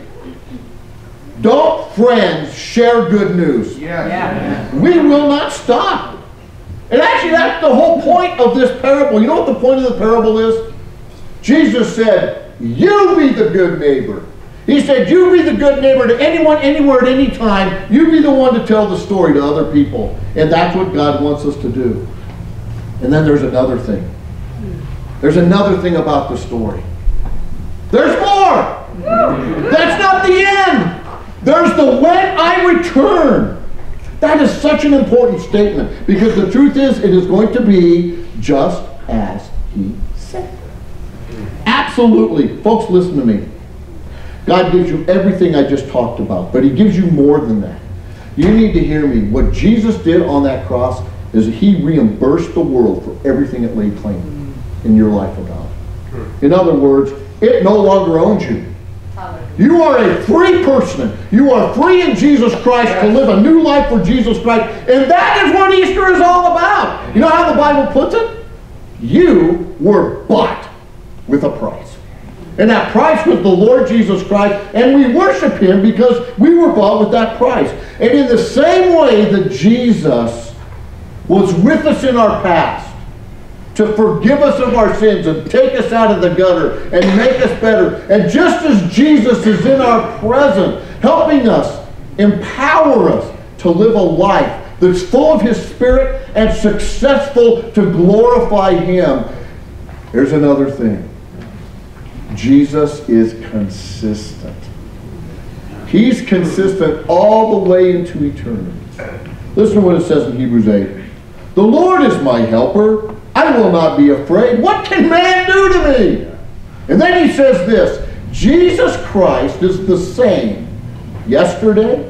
Don't friends share good news? Yeah. We will not stop. And actually, that's the whole point of this parable. You know what the point of the parable is? Jesus said, you be the good neighbor. He said, you be the good neighbor to anyone, anywhere, at any time. You be the one to tell the story to other people. And that's what God wants us to do. And then there's another thing. There's another thing about the story. There's more. That's not the end. There's the when I return. That is such an important statement, because the truth is, it is going to be just as he said. Absolutely. Folks, listen to me. God gives you everything I just talked about, but he gives you more than that. You need to hear me. What Jesus did on that cross is he reimbursed the world for everything it laid claim in your life about. In other words, it no longer owns you. You are a free person. You are free in Jesus Christ to live a new life for Jesus Christ. And that is what Easter is all about. You know how the Bible puts it? You were bought with a price. And that price was the Lord Jesus Christ, and we worship him because we were bought with that price. And in the same way that Jesus was with us in our past to forgive us of our sins and take us out of the gutter and make us better, and just as Jesus is in our present, helping us, empower us to live a life that's full of his Spirit and successful to glorify him, here's another thing. Jesus is consistent. He's consistent all the way into eternity. Listen to what it says in Hebrews 8. The Lord is my helper. I will not be afraid. What can man do to me? And then he says this. Jesus Christ is the same yesterday,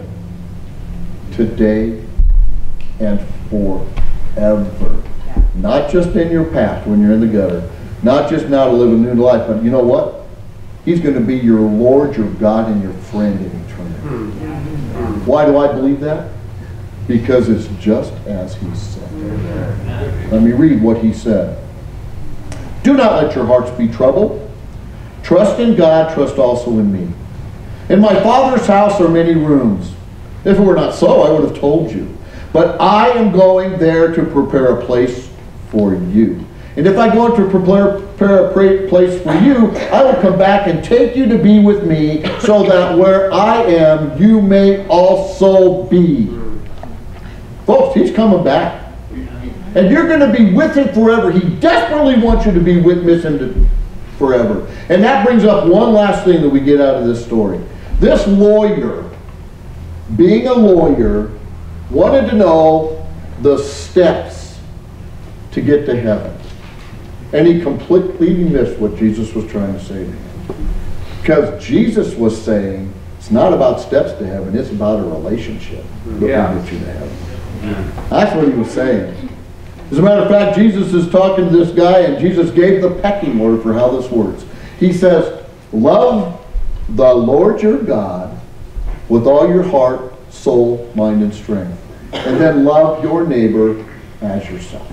today, and forever. Not just in your past when you're in the gutter. Not just now to live a new life, but you know what? He's going to be your Lord, your God, and your friend in eternity. Why do I believe that? Because it's just as he said. Let me read what he said. Do not let your hearts be troubled. Trust in God, trust also in me. In my Father's house are many rooms. If it were not so, I would have told you. But I am going there to prepare a place for you. And if I go to prepare a place for you, I will come back and take you to be with me, so that where I am, you may also be. Folks, he's coming back. And you're going to be with him forever. He desperately wants you to be with him forever. And that brings up one last thing that we get out of this story. This lawyer, being a lawyer, wanted to know the steps to get to heaven. And he completely missed what Jesus was trying to say to him. Because Jesus was saying, it's not about steps to heaven, it's about a relationship that will get you to heaven. That's what he was saying. As a matter of fact, Jesus is talking to this guy, and Jesus gave the pecking order for how this works. He says, love the Lord your God with all your heart, soul, mind, and strength. And then love your neighbor as yourself.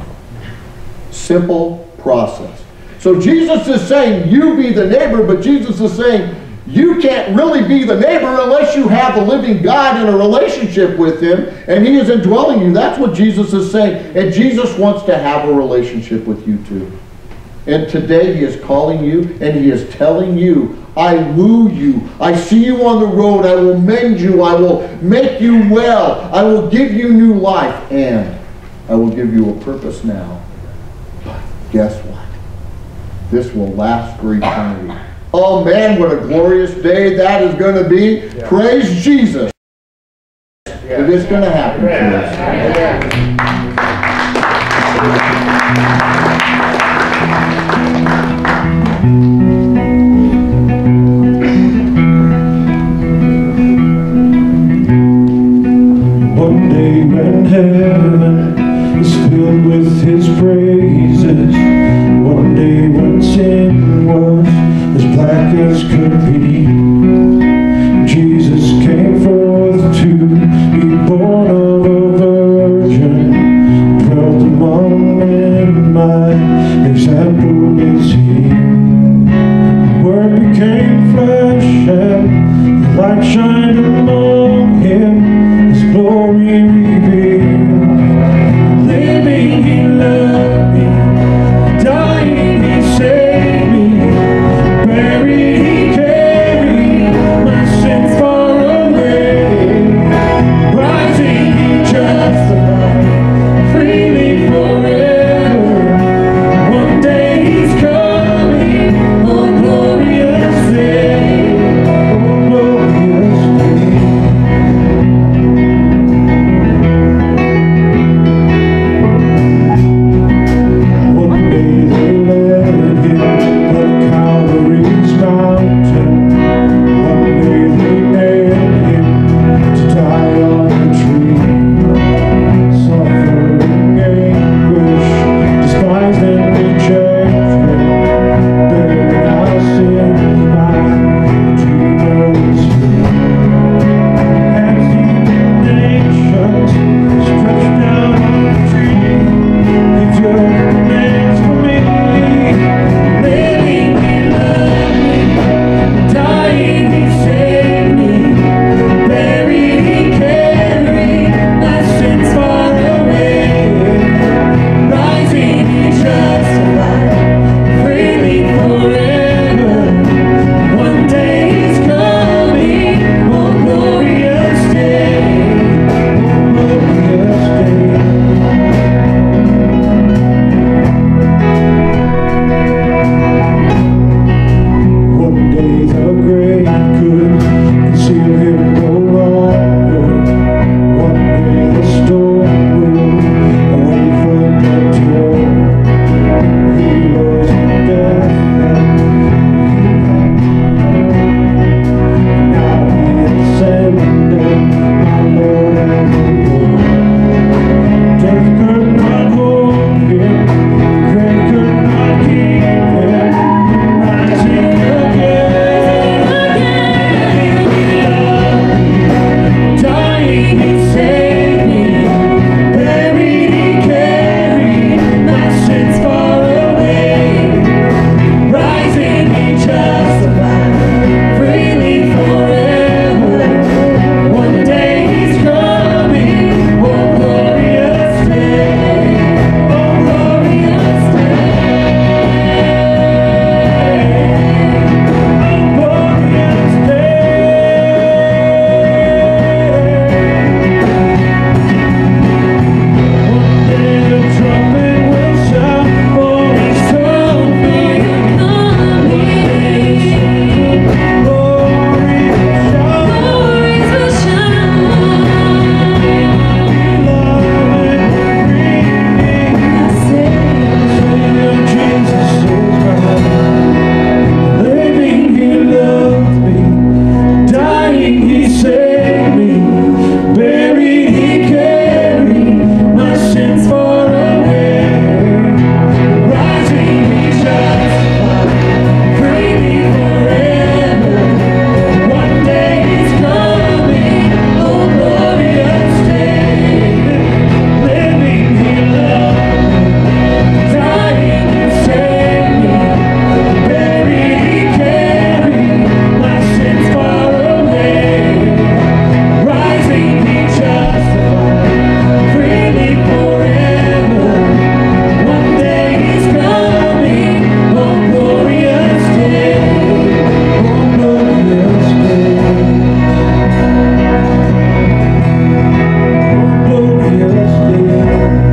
Simple process. So Jesus is saying, you be the neighbor, but Jesus is saying, you can't really be the neighbor unless you have a living God in a relationship with him, and he is indwelling you. That's what Jesus is saying. And Jesus wants to have a relationship with you too. And today he is calling you, and he is telling you, I woo you. I see you on the road. I will mend you. I will make you well. I will give you new life, and I will give you a purpose now. Guess what? This will last for eternity. Oh man, what a glorious day that is going to be. Yeah. Praise Jesus. It is going to happen to us. black as could be. Jesus came forth to be born of a virgin, dwelt among men, my example is he. The Word became flesh and the light shined among him, his glory revealed. Living he loved me, dying he saved me, buried he carried my sins far away, rising he justified, freely forever. One day he's coming, oh glorious day, oh glorious day. One day they led him up Calvary's mountain. One day they nailed him to die on the tree. Suffering anguish, despised and rejected, bearing our sins by the Redeemer's feet. Hands deep in nations, stretched down on the tree. If your name's for me, living he loved me, dying he saved me, buried he carried my sins far away, rising he justified, freely forever. One day he's coming, oh glorious day, oh glorious day. One day the grave could conceal him no longer. One day the storm will away from the tomb. He rose from death and now he ascended, my Lord and Lord. Death could not hold him, the grave could not keep him, rising again. Dying he saved me, buried he carried my sins far away, rising he justified, freely forever. One day he's coming, oh glorious day, oh glorious day, oh glorious day. One day the trumpet will sound, for his throne will come. Glory will shine. Love and free. Savior Jesus is mine. Living he loved me, dying he saved me, buried he carried my sins far away, rising he justified, freely forever. One day he's coming, oh glorious day. Living he loved me, dying he saved me, buried he carried my sins far away, rising he justified, freely forever. One day he's coming, oh glorious day, oh glorious day, oh glorious day.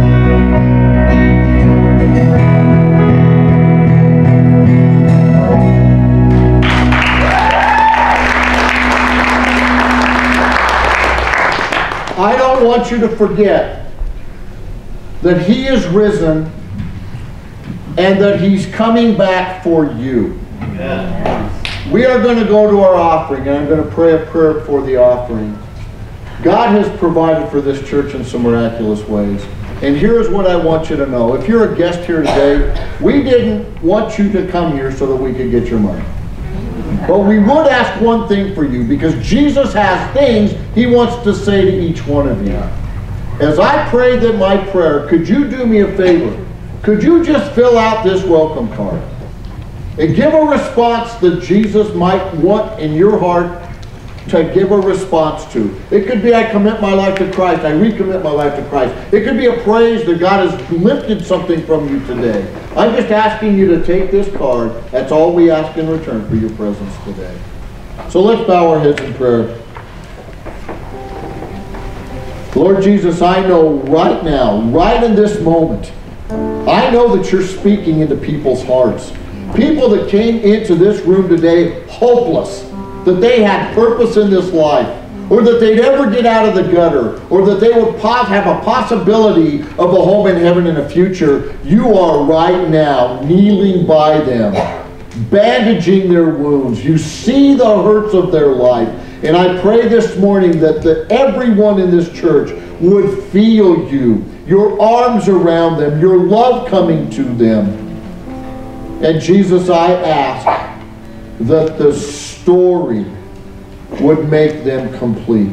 I don't want you to forget that he is risen and that he's coming back for you. We are going to go to our offering, and I'm going to pray a prayer for the offering. God has provided for this church in some miraculous ways. And here's what I want you to know. If you're a guest here today, we didn't want you to come here so that we could get your money. But we would ask one thing for you, because Jesus has things he wants to say to each one of you. As I pray that my prayer, could you do me a favor? Could you just fill out this welcome card and give a response that Jesus might want in your heart to give a response to? It could be, I commit my life to Christ. I recommit my life to Christ. It could be a praise that God has lifted something from you today. I'm just asking you to take this card. That's all we ask in return for your presence today. So let's bow our heads in prayer. Lord Jesus, I know right now, right in this moment, I know that you're speaking into people's hearts. People that came into this room today hopeless, that they had purpose in this life, or that they'd ever get out of the gutter, or that they would have a possibility of a home in heaven in the future. You are right now kneeling by them, bandaging their wounds. You see the hurts of their life. And I pray this morning that everyone in this church would feel you, your arms around them, your love coming to them. And Jesus, I ask that the story would make them complete.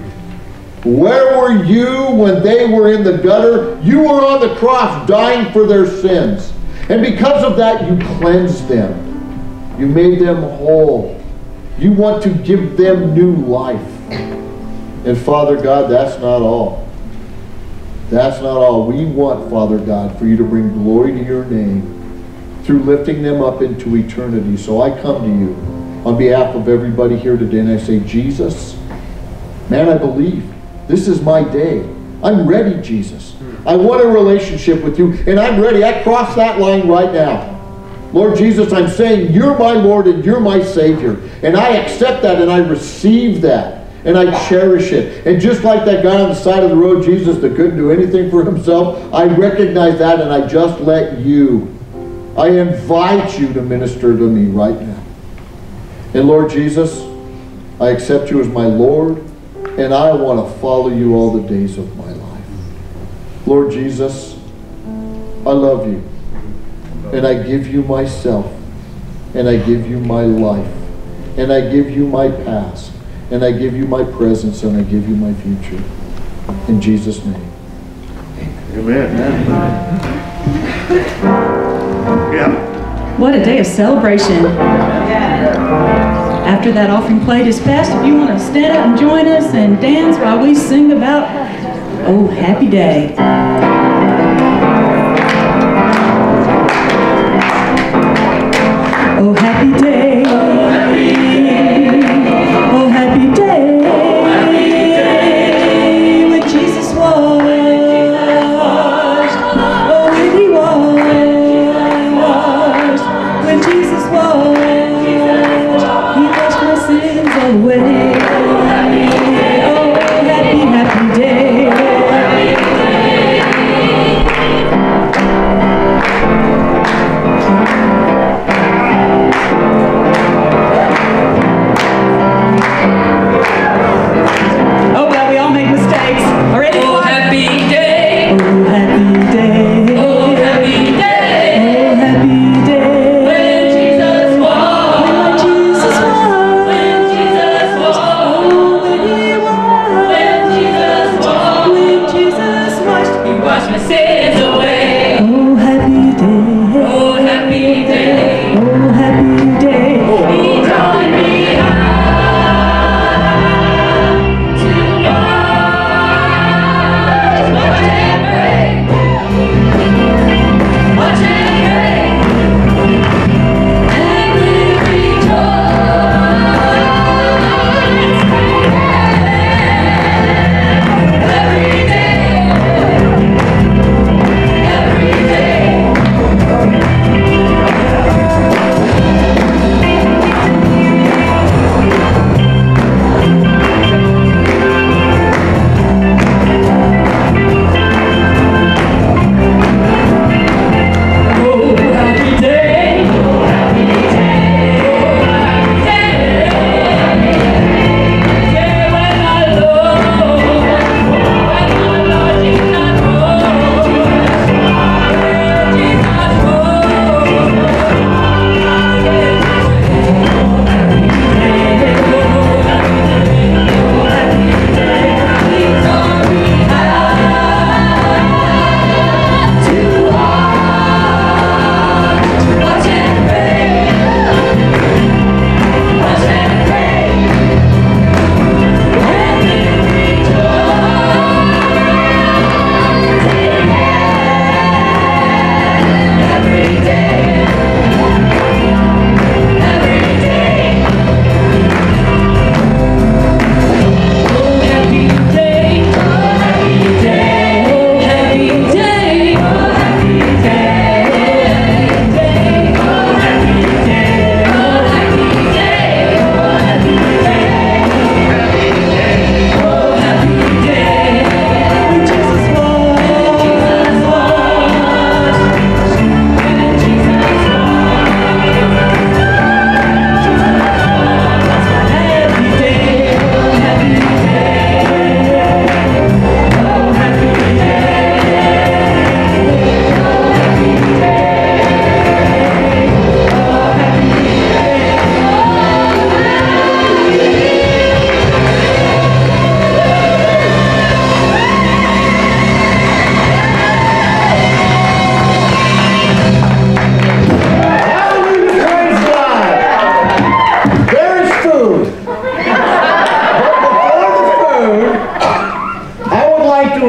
Where were you when they were in the gutter? You were on the cross dying for their sins. And because of that, you cleansed them. You made them whole. You want to give them new life. And Father God, that's not all. That's not all. We want, Father God, for you to bring glory to your name through lifting them up into eternity. So I come to you on behalf of everybody here today, and I say, Jesus, man, I believe. This is my day. I'm ready, Jesus. I want a relationship with you, and I'm ready. I cross that line right now. Lord Jesus, I'm saying you're my Lord and you're my Savior. And I accept that and I receive that. And I cherish it. And just like that guy on the side of the road, Jesus, that couldn't do anything for himself, I recognize that and I just let you. I invite you to minister to me right now. And Lord Jesus, I accept you as my Lord, and I want to follow you all the days of my life. Lord Jesus, I love you. And I give you myself, and I give you my life, and I give you my past, and I give you my presence, and I give you my future. In Jesus' name. Amen. Yeah. What a day of celebration. After that offering plate is passed, if you want to stand up and join us and dance while we sing about, oh, happy day. Oh, happy day. Oh, happy day. Oh, happy day. Oh, happy day. When Jesus washed. Oh, when he washed. When Jesus washed. He washed my sins away. Oh, happy day. Oh, happy, happy day. Oh, happy day.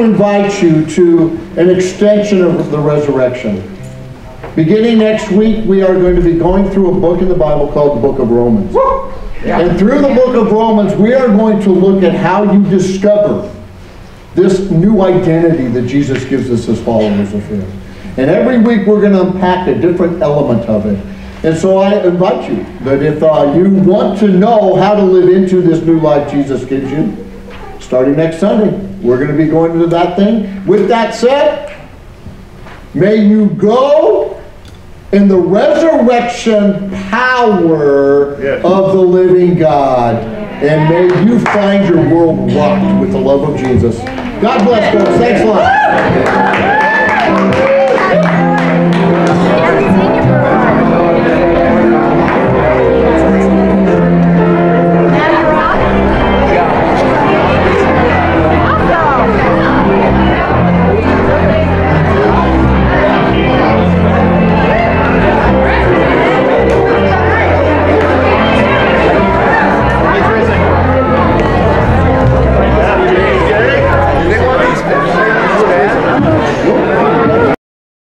to invite you to an extension of the resurrection. Beginning next week, we are going to be going through a book in the Bible called the Book of Romans. And through the Book of Romans, we are going to look at how you discover this new identity that Jesus gives us as followers of Him. And every week we're going to unpack a different element of it. And so I invite you that if you want to know how to live into this new life Jesus gives you, starting next Sunday, we're going to be going into that thing. With that said, may you go in the resurrection power of the living God. And may you find your world rocked with the love of Jesus. God bless, folks. Thanks a lot.